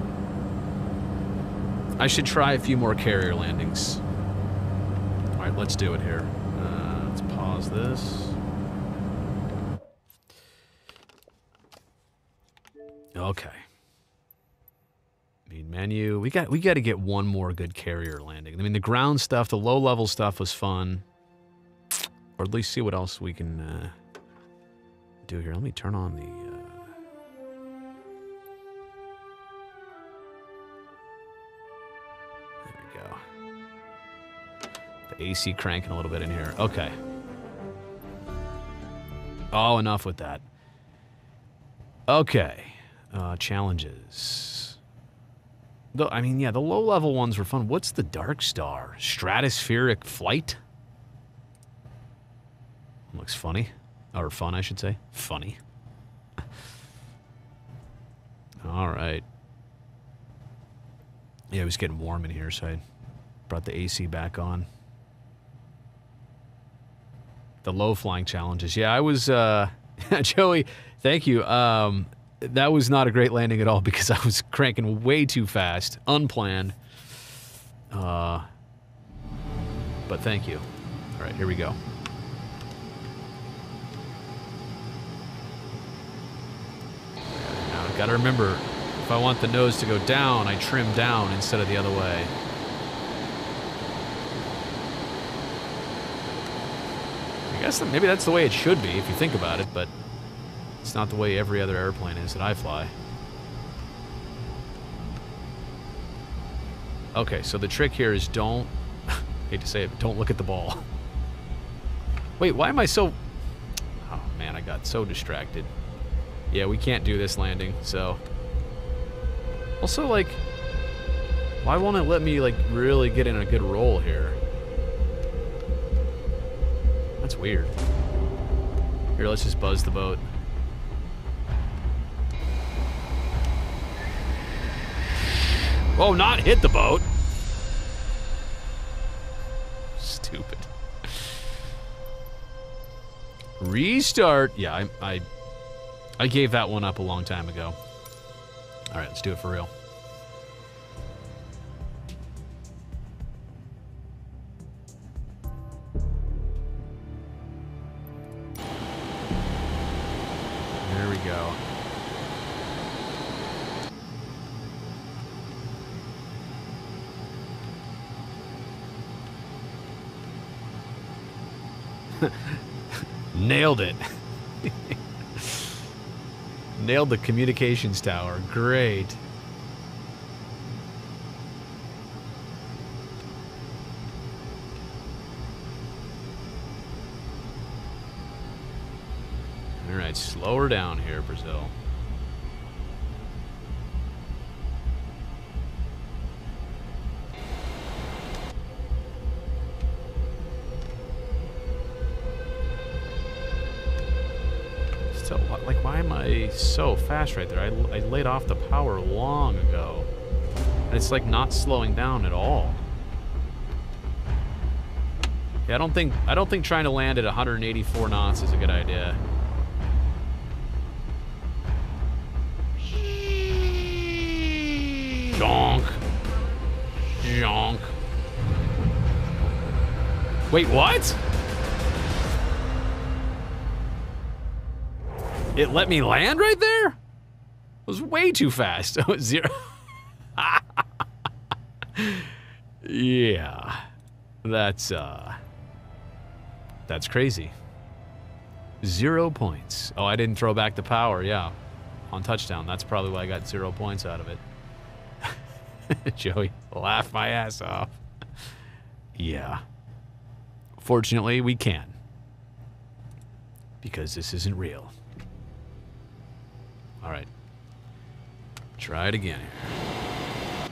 I should try a few more carrier landings. Alright, let's do it here. Uh, let's pause this. Okay. Main menu. We got we got to get one more good carrier landing. I mean, the ground stuff, the low-level stuff was fun. Or at least see what else we can uh, do here. Let me turn on the... Uh... There we go. The A C cranking a little bit in here. Okay. Oh, enough with that. Okay. Uh, challenges. The, I mean, yeah, the low-level ones were fun. What's the Dark Star? Stratospheric flight? Looks funny. Or fun, I should say. Funny. All right. Yeah, it was getting warm in here, so I brought the A C back on. The low-flying challenges. Yeah, I was... Uh, Joey, thank you. Um... That was not a great landing at all because I was cranking way too fast, unplanned. Uh, but thank you. All right, here we go. Now, I've got to remember, if I want the nose to go down, I trim down instead of the other way. I guess that maybe that's the way it should be if you think about it, but it's not the way every other airplane is that I fly. Okay, so the trick here is don't... hate to say it, but don't look at the ball. Wait, why am I so... Oh, man, I got so distracted. Yeah, we can't do this landing, so... Also, like... Why won't it let me, like, really get in a good roll here? That's weird. Here, let's just buzz the boat. Oh, not hit the boat. stupid. Restart. Yeah, I, I I gave that one up a long time ago. All right, let's do it for real. There we go. Nailed it. Nailed the communications tower. Great. All right, slow her down here, Brazil. So, like, why am I so fast right there? I, I laid off the power long ago. And it's, like, not slowing down at all. Yeah, I don't think, I don't think trying to land at one hundred eighty-four knots is a good idea. Jonk. Jonk. Wait, what? It let me land right there? It was way too fast. It was zero. Yeah. That's, uh... That's crazy. Zero points. Oh, I didn't throw back the power, yeah. On touchdown. That's probably why I got zero points out of it. Joey, laugh my ass off. Yeah. Fortunately, we can. Because this isn't real. All right. Try it again here.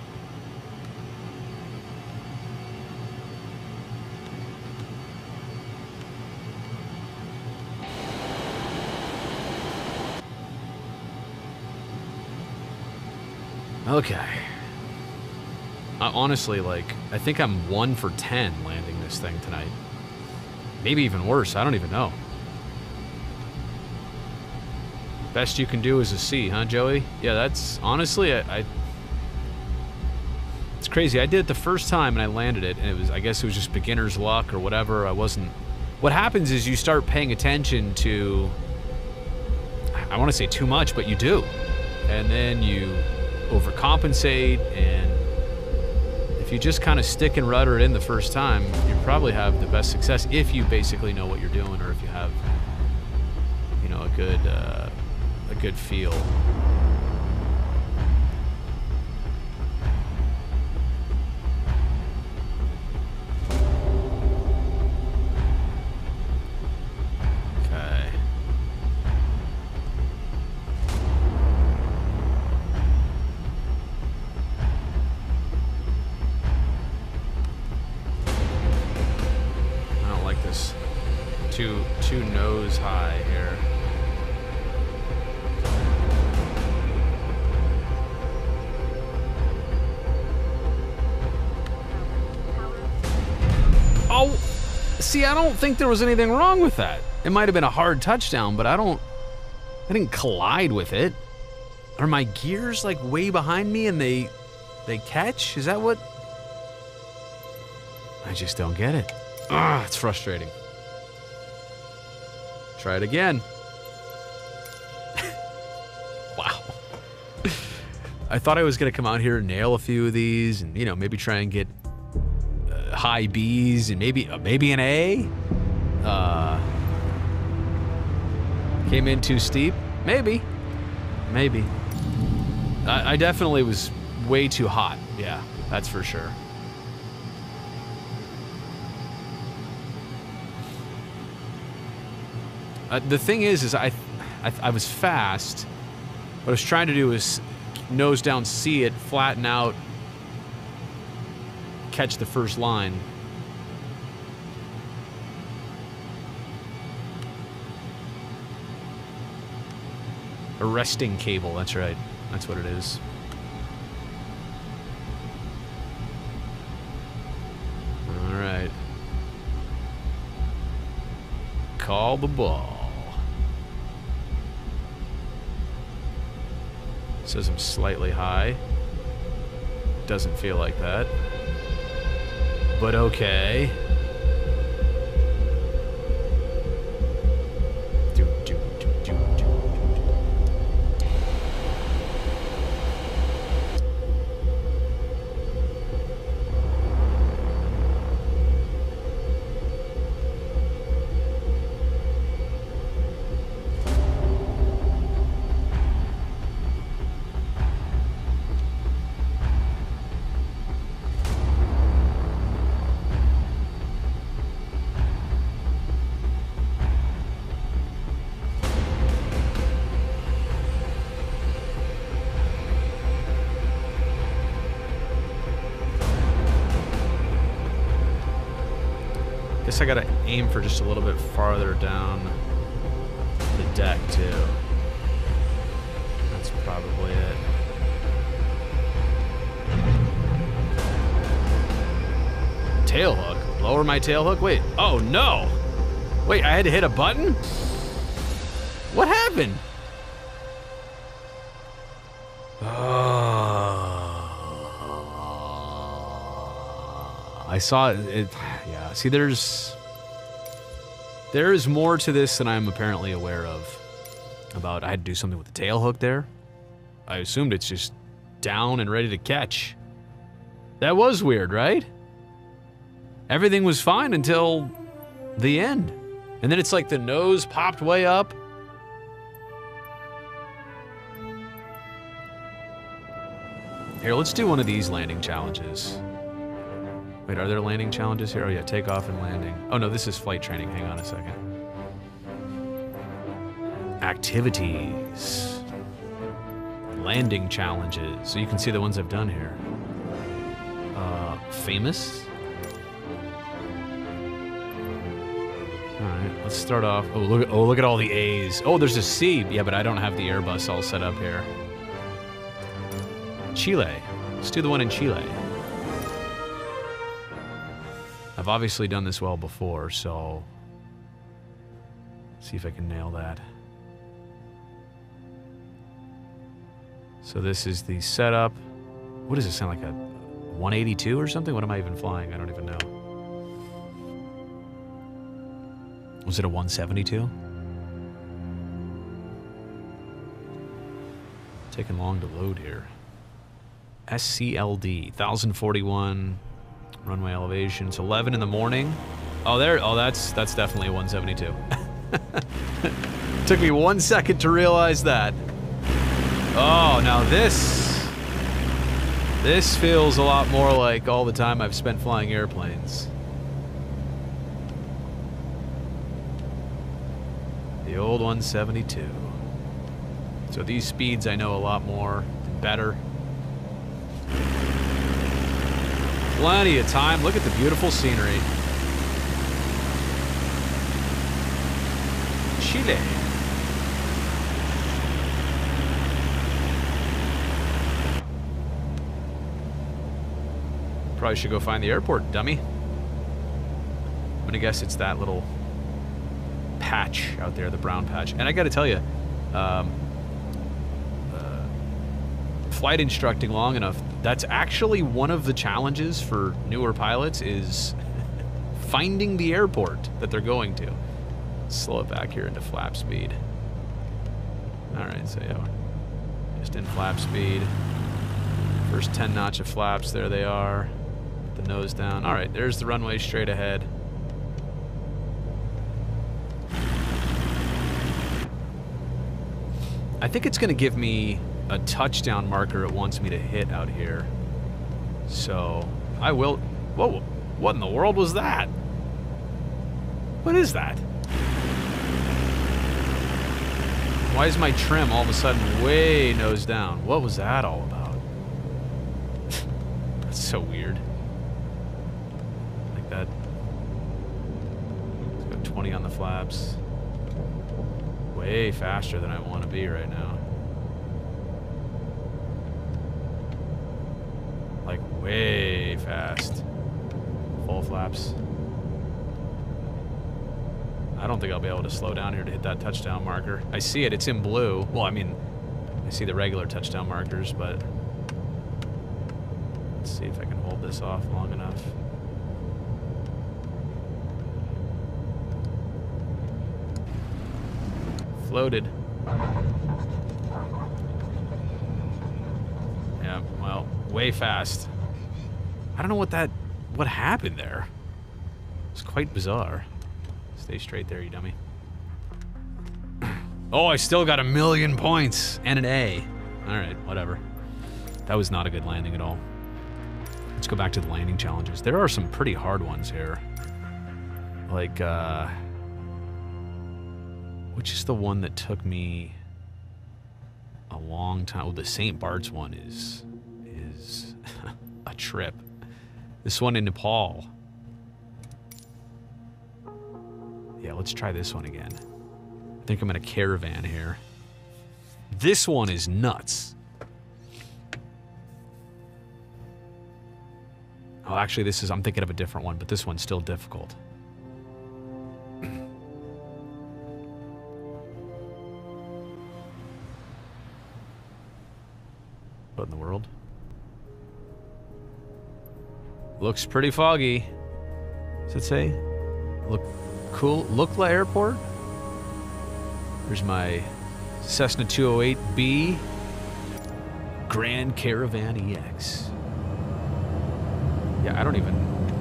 Okay. I honestly, like, I think I'm one for ten landing this thing tonight. Maybe even worse. I don't even know. Best you can do is a C, huh, Joey? Yeah, that's honestly, I, I. It's crazy. I did it the first time and I landed it, and it was, I guess it was just beginner's luck or whatever. I wasn't. What happens is you start paying attention to. I want to say too much, but you do, and then you overcompensate, and if you just kind of stick and rudder it in the first time, you probably have the best success if you basically know what you're doing, or if you have, you know, a good. Uh, a good feel. Okay. I don't like this. Too, too nose high here. Oh, see, I don't think there was anything wrong with that. It might have been a hard touchdown, but I don't, I didn't collide with it. Are my gears like way behind me and they, they catch? Is that what? I just don't get it. Ah, it's frustrating. Try it again. Wow. I thought I was gonna come out here and nail a few of these and, you know, maybe try and get high B's and maybe uh, maybe an A. Uh, came in too steep. Maybe. Maybe. I, I definitely was way too hot. Yeah, that's for sure. Uh, the thing is, is I, I, I was fast. What I was trying to do was nose down, see it, flatten out, catch the first line. Arresting cable, that's right. That's what it is. All right. call the ball. Says I'm slightly high. Doesn't feel like that. But okay. Do, do, do, do, do. Guess I gotta aim for just a little bit farther down the deck too. That's probably it. Tail hook? Lower my tail hook? Wait, oh no! Wait, I had to hit a button? What happened? Oh. I saw it, it yeah, see there's there is more to this than I'm apparently aware of. About I had to do something with the tail hook there. I assumed it's just down and ready to catch. That was weird, right? Everything was fine until the end. And then it's like the nose popped way up. Here, let's do one of these landing challenges. Wait, are there landing challenges here? Oh yeah, takeoff and landing. Oh no, this is flight training. Hang on a second. Activities. Landing challenges. So you can see the ones I've done here. Uh, famous. Alright, let's start off. Oh look, oh, look at all the A's. Oh, there's a C. Yeah, but I don't have the Airbus all set up here. Chile. Let's do the one in Chile. I've obviously done this well before, so... see if I can nail that. So this is the setup. What does it sound like, a one eighty-two or something? What am I even flying? I don't even know. Was it a one seventy-two? Taking long to load here. S C L D, one thousand forty-one runway elevation. It's eleven in the morning. Oh, there. Oh, that's that's definitely a one seventy-two. Took me one second to realize that. Oh, now this... this feels a lot more like all the time I've spent flying airplanes. The old one seventy-two. So these speeds I know a lot more, better. Plenty of time. Look at the beautiful scenery. Chile. Probably should go find the airport, dummy. I'm gonna guess it's that little patch out there, the brown patch. And I gotta tell you, um, uh, flight instructing long enough, that's actually one of the challenges for newer pilots is finding the airport that they're going to. Slow it back here into flap speed. Alright, so yeah, just in flap speed. First ten notch of flaps, there they are. Put the nose down. Alright, there's the runway straight ahead. I think it's gonna give me a touchdown marker it wants me to hit out here. So, I will... Whoa, what in the world was that? What is that? Why is my trim all of a sudden way nose down? What was that all about? That's so weird. Like that. Let's go twenty on the flaps. Way faster than I want to be right now. Like way fast. Full flaps. I don't think I'll be able to slow down here to hit that touchdown marker. I see it. It's in blue. Well, I mean, I see the regular touchdown markers, but let's see if I can hold this off long enough. Floated. Yeah, well, way fast. I don't know what that, what happened there. It's quite bizarre. Stay straight there, you dummy. Oh, I still got a million points and an A. All right, whatever. That was not a good landing at all. Let's go back to the landing challenges. There are some pretty hard ones here. Like, uh... which is the one that took me a long time? Oh, the Saint Bart's one is is a trip. This one in Nepal. Yeah, let's try this one again. I think I'm in a caravan here. This one is nuts. Oh, actually, this is, I'm thinking of a different one, but this one's still difficult. What in the world? Looks pretty foggy. Does it say? Look cool. Lukla Airport? There's my Cessna two oh eight B Grand Caravan E X. Yeah, I don't even...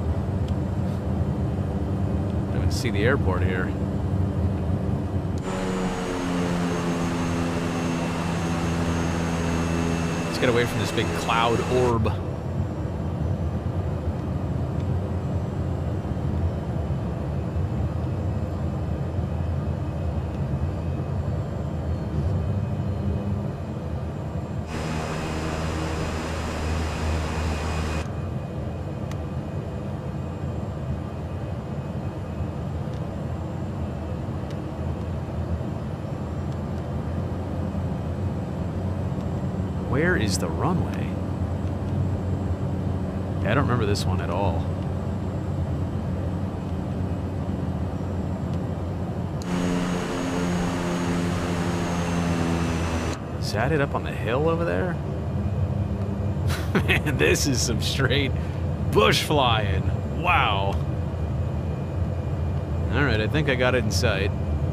I don't even see the airport here. Let's get away from this big cloud orb. Where is the runway? Yeah, I don't remember this one at all. Is that it up on the hill over there? Man, this is some straight bush flying. Wow. Alright, I think I got it in sight.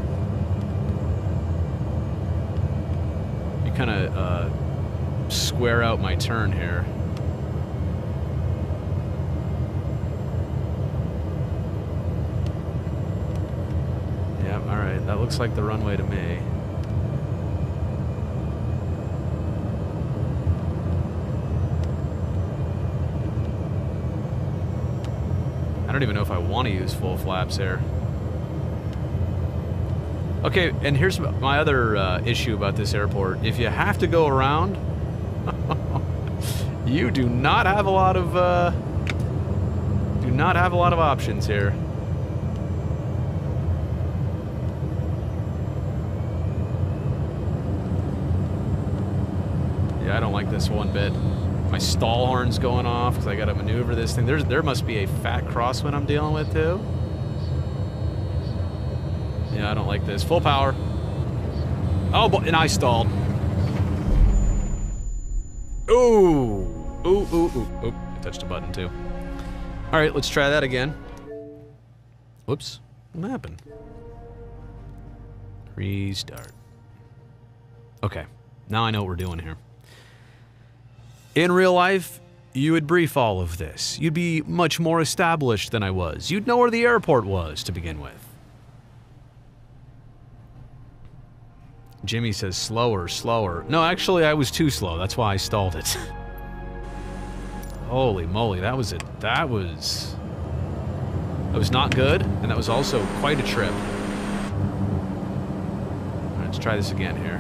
You kind of, uh... square out my turn here. Yep, alright, that looks like the runway to me. I don't even know if I want to use full flaps here. Okay, and here's my other uh, issue about this airport. If you have to go around, you do not have a lot of uh, do not have a lot of options here. Yeah, I don't like this one bit. My stall horn's going off because I got to maneuver this thing. There's there must be a fat crosswind I'm dealing with too. Yeah, I don't like this. Full power. Oh, boy, and I stalled. Ooh. Ooh, ooh, ooh. Oop, I touched a button too. All right, let's try that again. Whoops. What happened? Restart. Okay. Now I know what we're doing here. In real life, you would brief all of this. You'd be much more established than I was. You'd know where the airport was to begin with. Jimmy says slower, slower. No, actually, I was too slow. That's why I stalled it. Holy moly, that was it. That was... That was not good, and that was also quite a trip. All right, let's try this again here.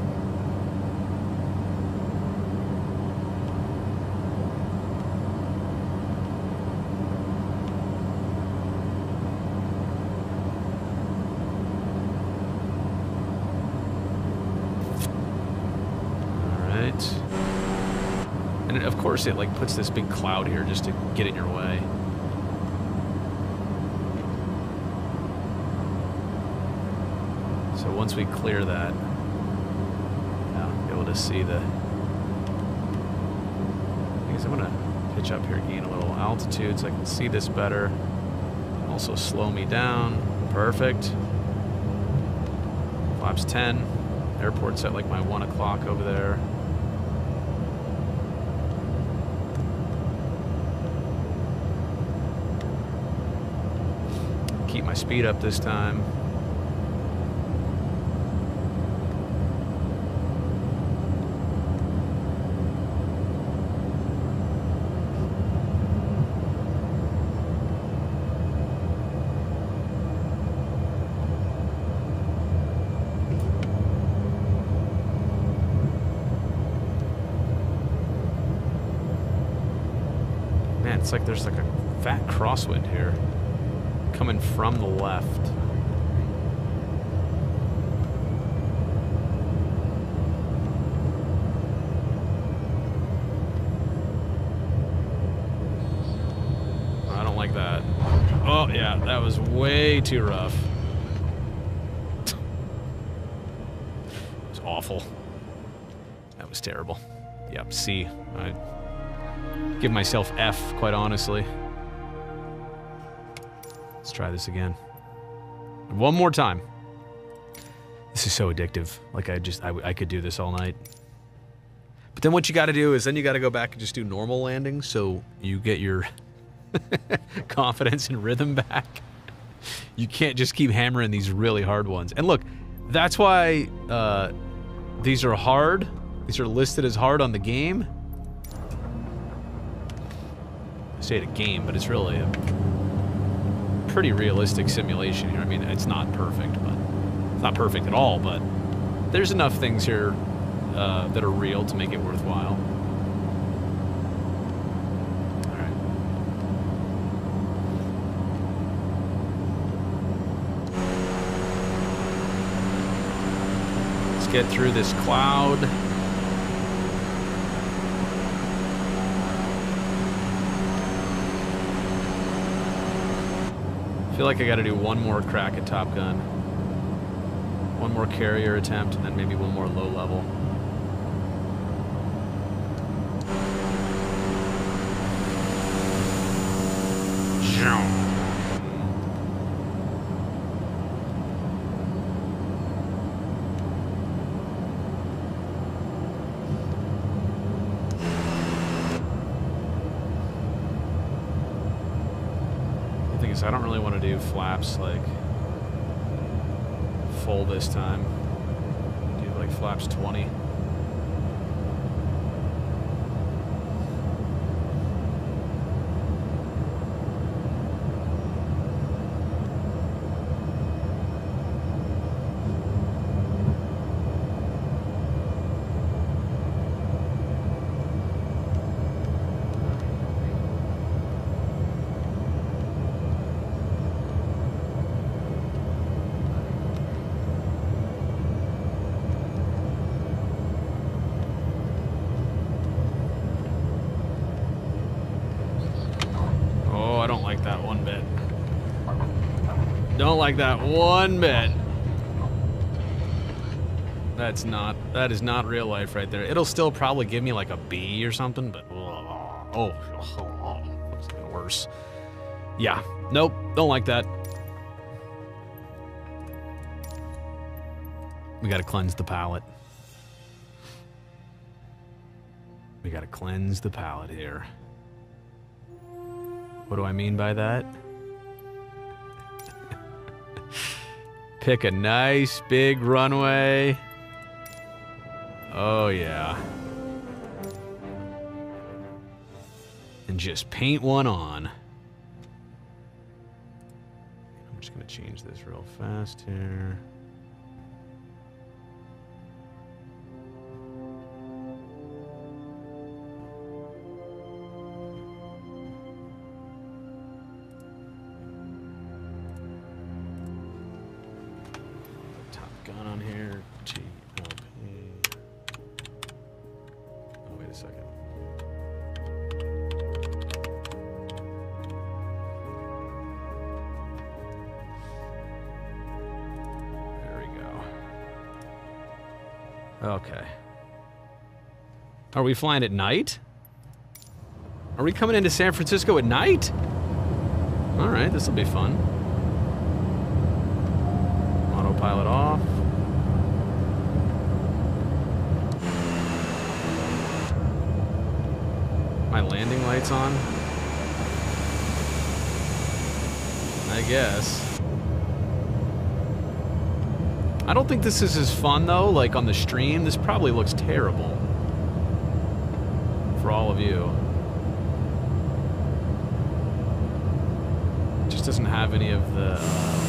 And of course it like puts this big cloud here just to get in your way. So once we clear that, I'll be able to see the... I guess I'm going to pitch up here, gain a little altitude so I can see this better. Also slow me down. Perfect. Flaps ten. Airport's at like my one o'clock over there. Keep my speed up this time. Man, it's like there's like a fat crosswind here coming from the left. I don't like that. Oh, yeah, that was way too rough. It was awful. That was terrible. Yep, C. I give myself F, quite honestly. Let's try this again. One more time. This is so addictive. Like, I just, I, I could do this all night. But then what you gotta do is then you gotta go back and just do normal landings so you get your confidence and rhythm back. You can't just keep hammering these really hard ones. And look, that's why uh, these are hard. These are listed as hard on the game. I say it a game, but it's really a pretty realistic simulation here. I mean, it's not perfect, but it's not perfect at all, but there's enough things here uh, that are real to make it worthwhile. All right. Let's get through this cloud. I feel like I got to do one more crack at Top Gun. One more carrier attempt, and then maybe one more low level. I don't really want to do flaps like full this time. Do like flaps twenty. Don't like that one bit. That's not, that is not real life right there. It'll still probably give me like a B or something, but oh, oh, oh it's even worse. Yeah, nope, don't like that. We gotta cleanse the palate. We gotta cleanse the palate here. What do I mean by that? Pick a nice big runway. Oh yeah. And just paint one on. I'm just gonna change this real fast here. Okay. Are we flying at night? Are we coming into San Francisco at night? Alright, this will be fun. Autopilot off. My landing lights on? I guess. I don't think this is as fun though, like on the stream. This probably looks terrible. For all of you. It just doesn't have any of the, uh,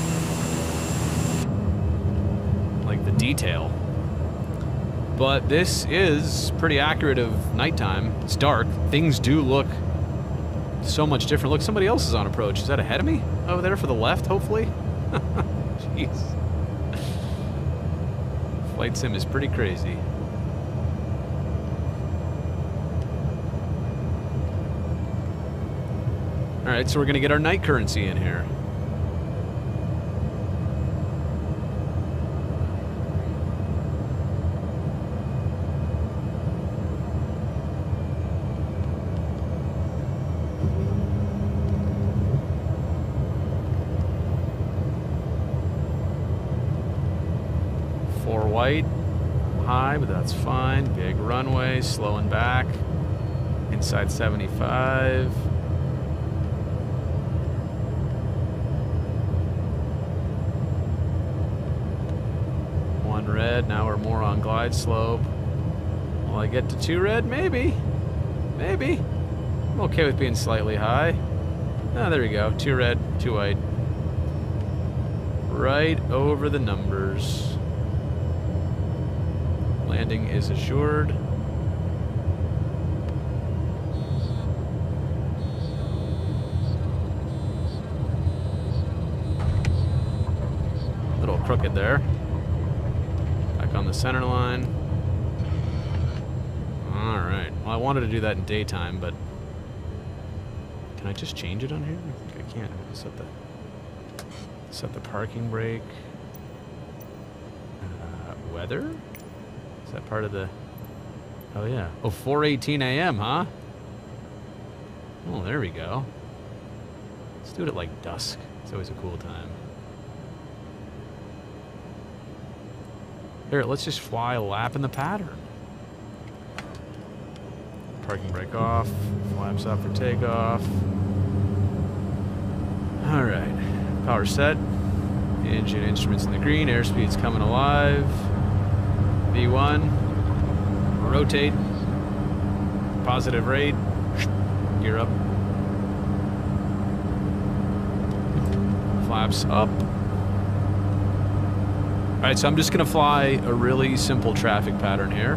like the detail. But this is pretty accurate of nighttime. It's dark. Things do look so much different. Look, somebody else is on approach. Is that ahead of me? Over there for the left, hopefully? Jeez. Flight sim is pretty crazy. Alright, so we're gonna get our night currency in here. White, high, but that's fine. Big runway, slowing back. Inside seventy-five. One red, now we're more on glide slope. Will I get to two red? Maybe. Maybe. I'm okay with being slightly high. Ah, there we go. Two red, two white. Right over the numbers. Landing is assured. A little crooked there. Back on the center line. Alright. Well, I wanted to do that in daytime, but... Can I just change it on here? I think I can. Set the, set the parking brake. Uh, weather? Is that part of the... Oh, yeah. Oh, four eighteen a m, huh? Oh, there we go. Let's do it at, like, dusk. It's always a cool time. Here, let's just fly a lap in the pattern. Parking brake off. Flaps up for takeoff. Alright. Power set. Engine instruments in the green. Airspeed's coming alive. V one, rotate, positive rate, gear up, flaps up. Alright, so I'm just going to fly a really simple traffic pattern here.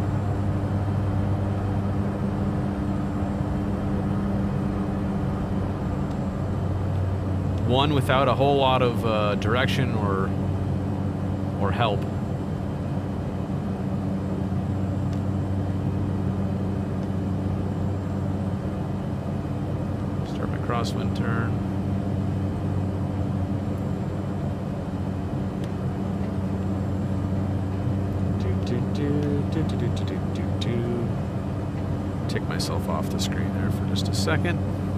One without a whole lot of uh, direction or, or help. Crosswind turn. Do, do, do, do, do, do, do, do, do. Take myself off the screen there for just a second.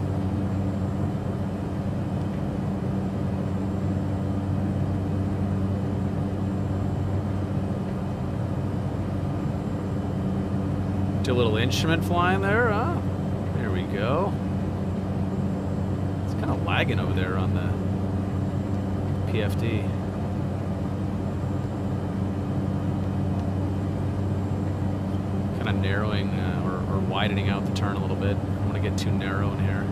Do a little instrument flying there, huh? There we go. Kind of lagging over there on the P F D. Kind of narrowing uh, or, or widening out the turn a little bit. I don't want to get too narrow in here.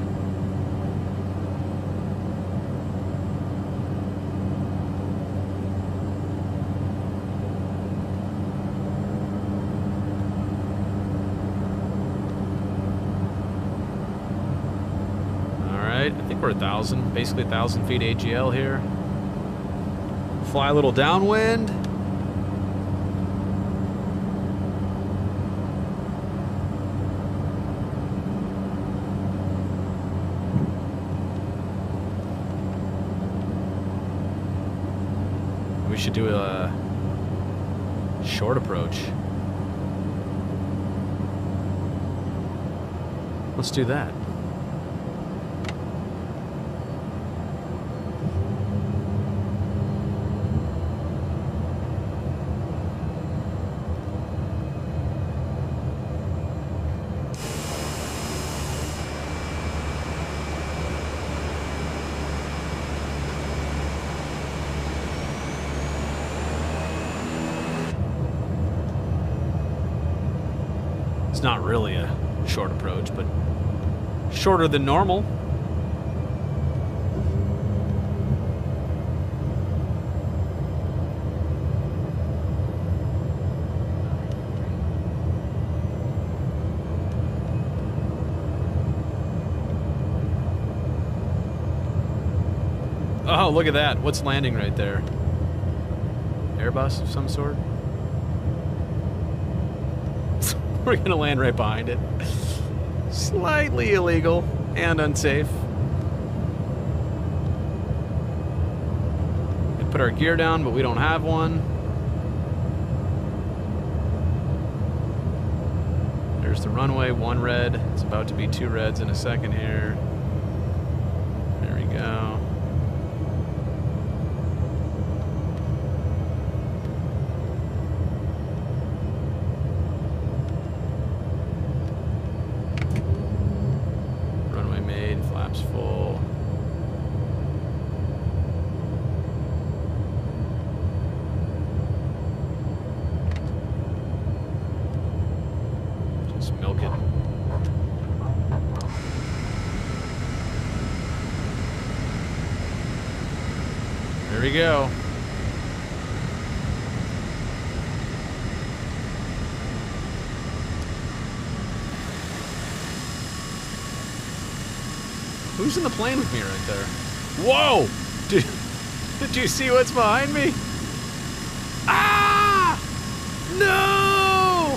I think we're a thousand, basically a thousand feet A G L here. Fly a little downwind. We should do a Short approach. Let's do that. It's not really a short approach, but shorter than normal. Oh, look at that. What's landing right there? Airbus of some sort? We're gonna land right behind it. Slightly illegal and unsafe. We put our gear down, but we don't have one. There's the runway, one red. It's about to be two reds in a second here. There we go. There we go. Who's in the plane with me right there? Whoa! Did, did you see what's behind me? Ah! No!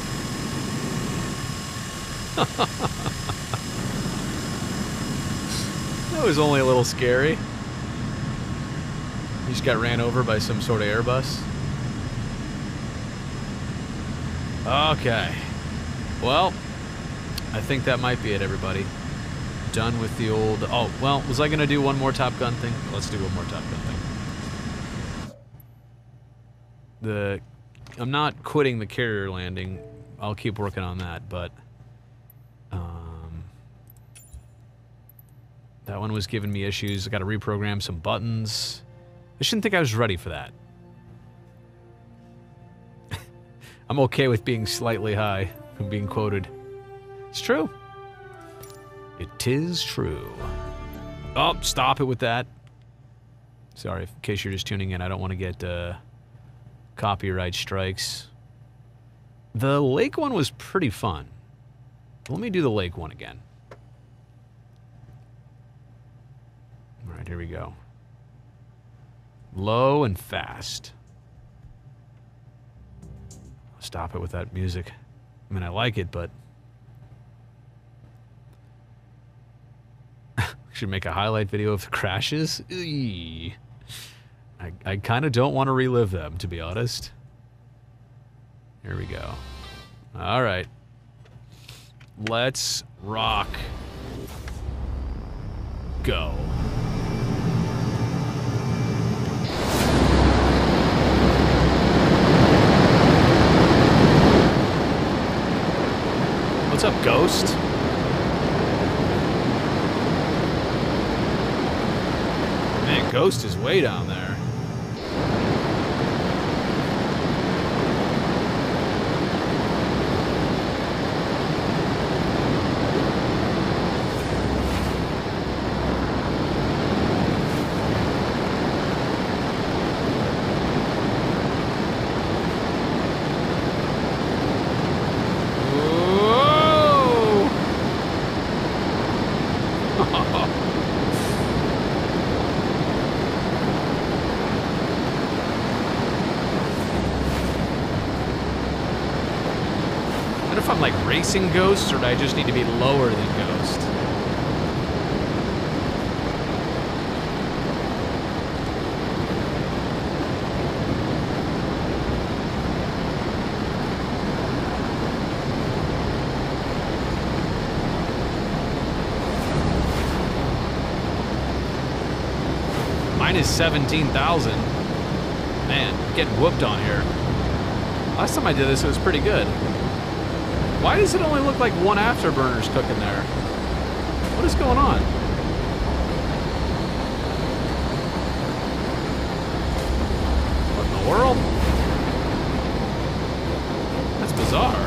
That was only a little scary. You just got ran over by some sort of Airbus. Okay. Well, I think that might be it, everybody. Done with the old... Oh, well, was I going to do one more Top Gun thing? Let's do one more Top Gun thing. The... I'm not quitting the carrier landing. I'll keep working on that, but... Um, that one was giving me issues. I got to reprogram some buttons. I shouldn't think I was ready for that. I'm okay with being slightly high from being quoted. It's true. It is true. Oh, stop it with that. Sorry, in case you're just tuning in, I don't want to get uh, copyright strikes. The lake one was pretty fun. Let me do the lake one again. All right, here we go. Low and fast. Stop it with that music. I mean, I like it, but... Should make a highlight video of the crashes. Eey. I, I kind of don't want to relive them, to be honest. Here we go. All right. Let's rock. Go. What's up, Ghost? Man, Ghost is way down there. Racing Ghost, or do I just need to be lower than Ghost? minus seventeen thousand. Man, getting whooped on here. Last time I did this, it was pretty good. Why does it only look like one afterburner's cooking there? What is going on? What in the world? That's bizarre.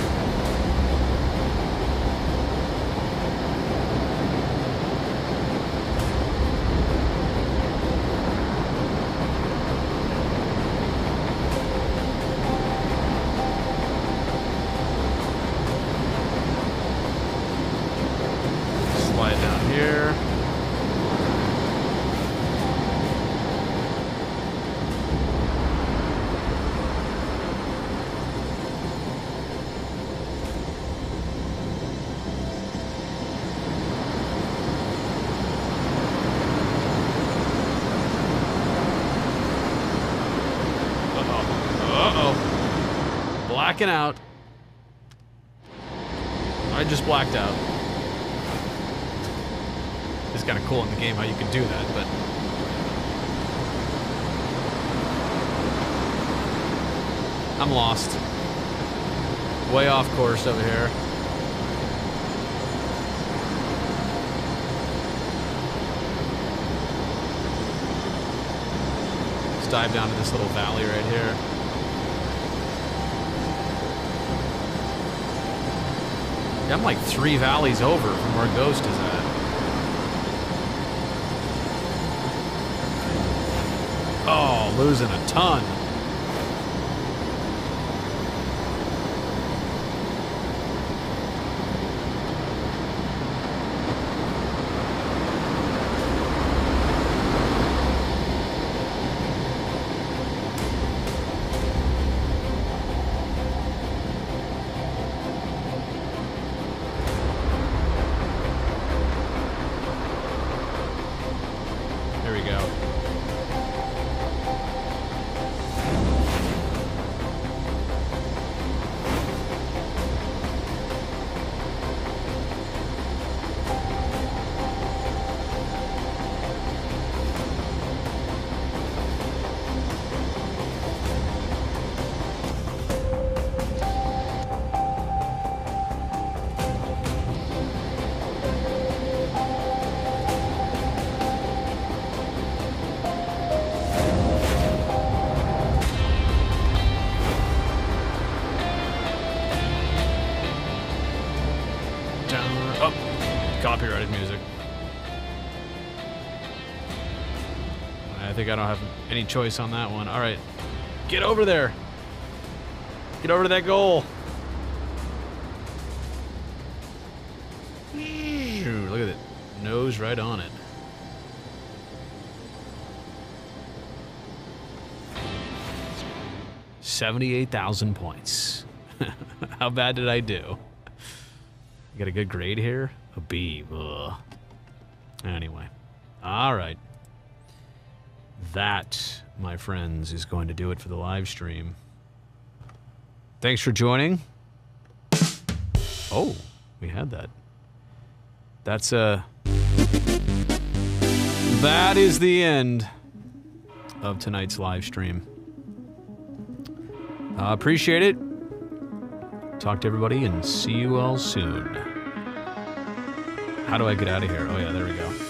Blacking out. I just blacked out. It's kind of cool in the game how you can do that, but... I'm lost. Way off course over here. Let's dive down to this little valley right here. I'm like three valleys over from where Ghost is at. Oh, losing a ton. Copyrighted music. I think I don't have any choice on that one. All right, get over there. Get over to that goal. Look at it. Nose right on it. seventy-eight thousand points. How bad did I do? You got a good grade here? A B. Ugh. Anyway. All right. That, my friends, is going to do it for the live stream. Thanks for joining. Oh, we had that. That's, uh... that is the end of tonight's live stream. Uh, appreciate it. Talk to everybody and see you all soon. How do I get out of here? Oh yeah, there we go.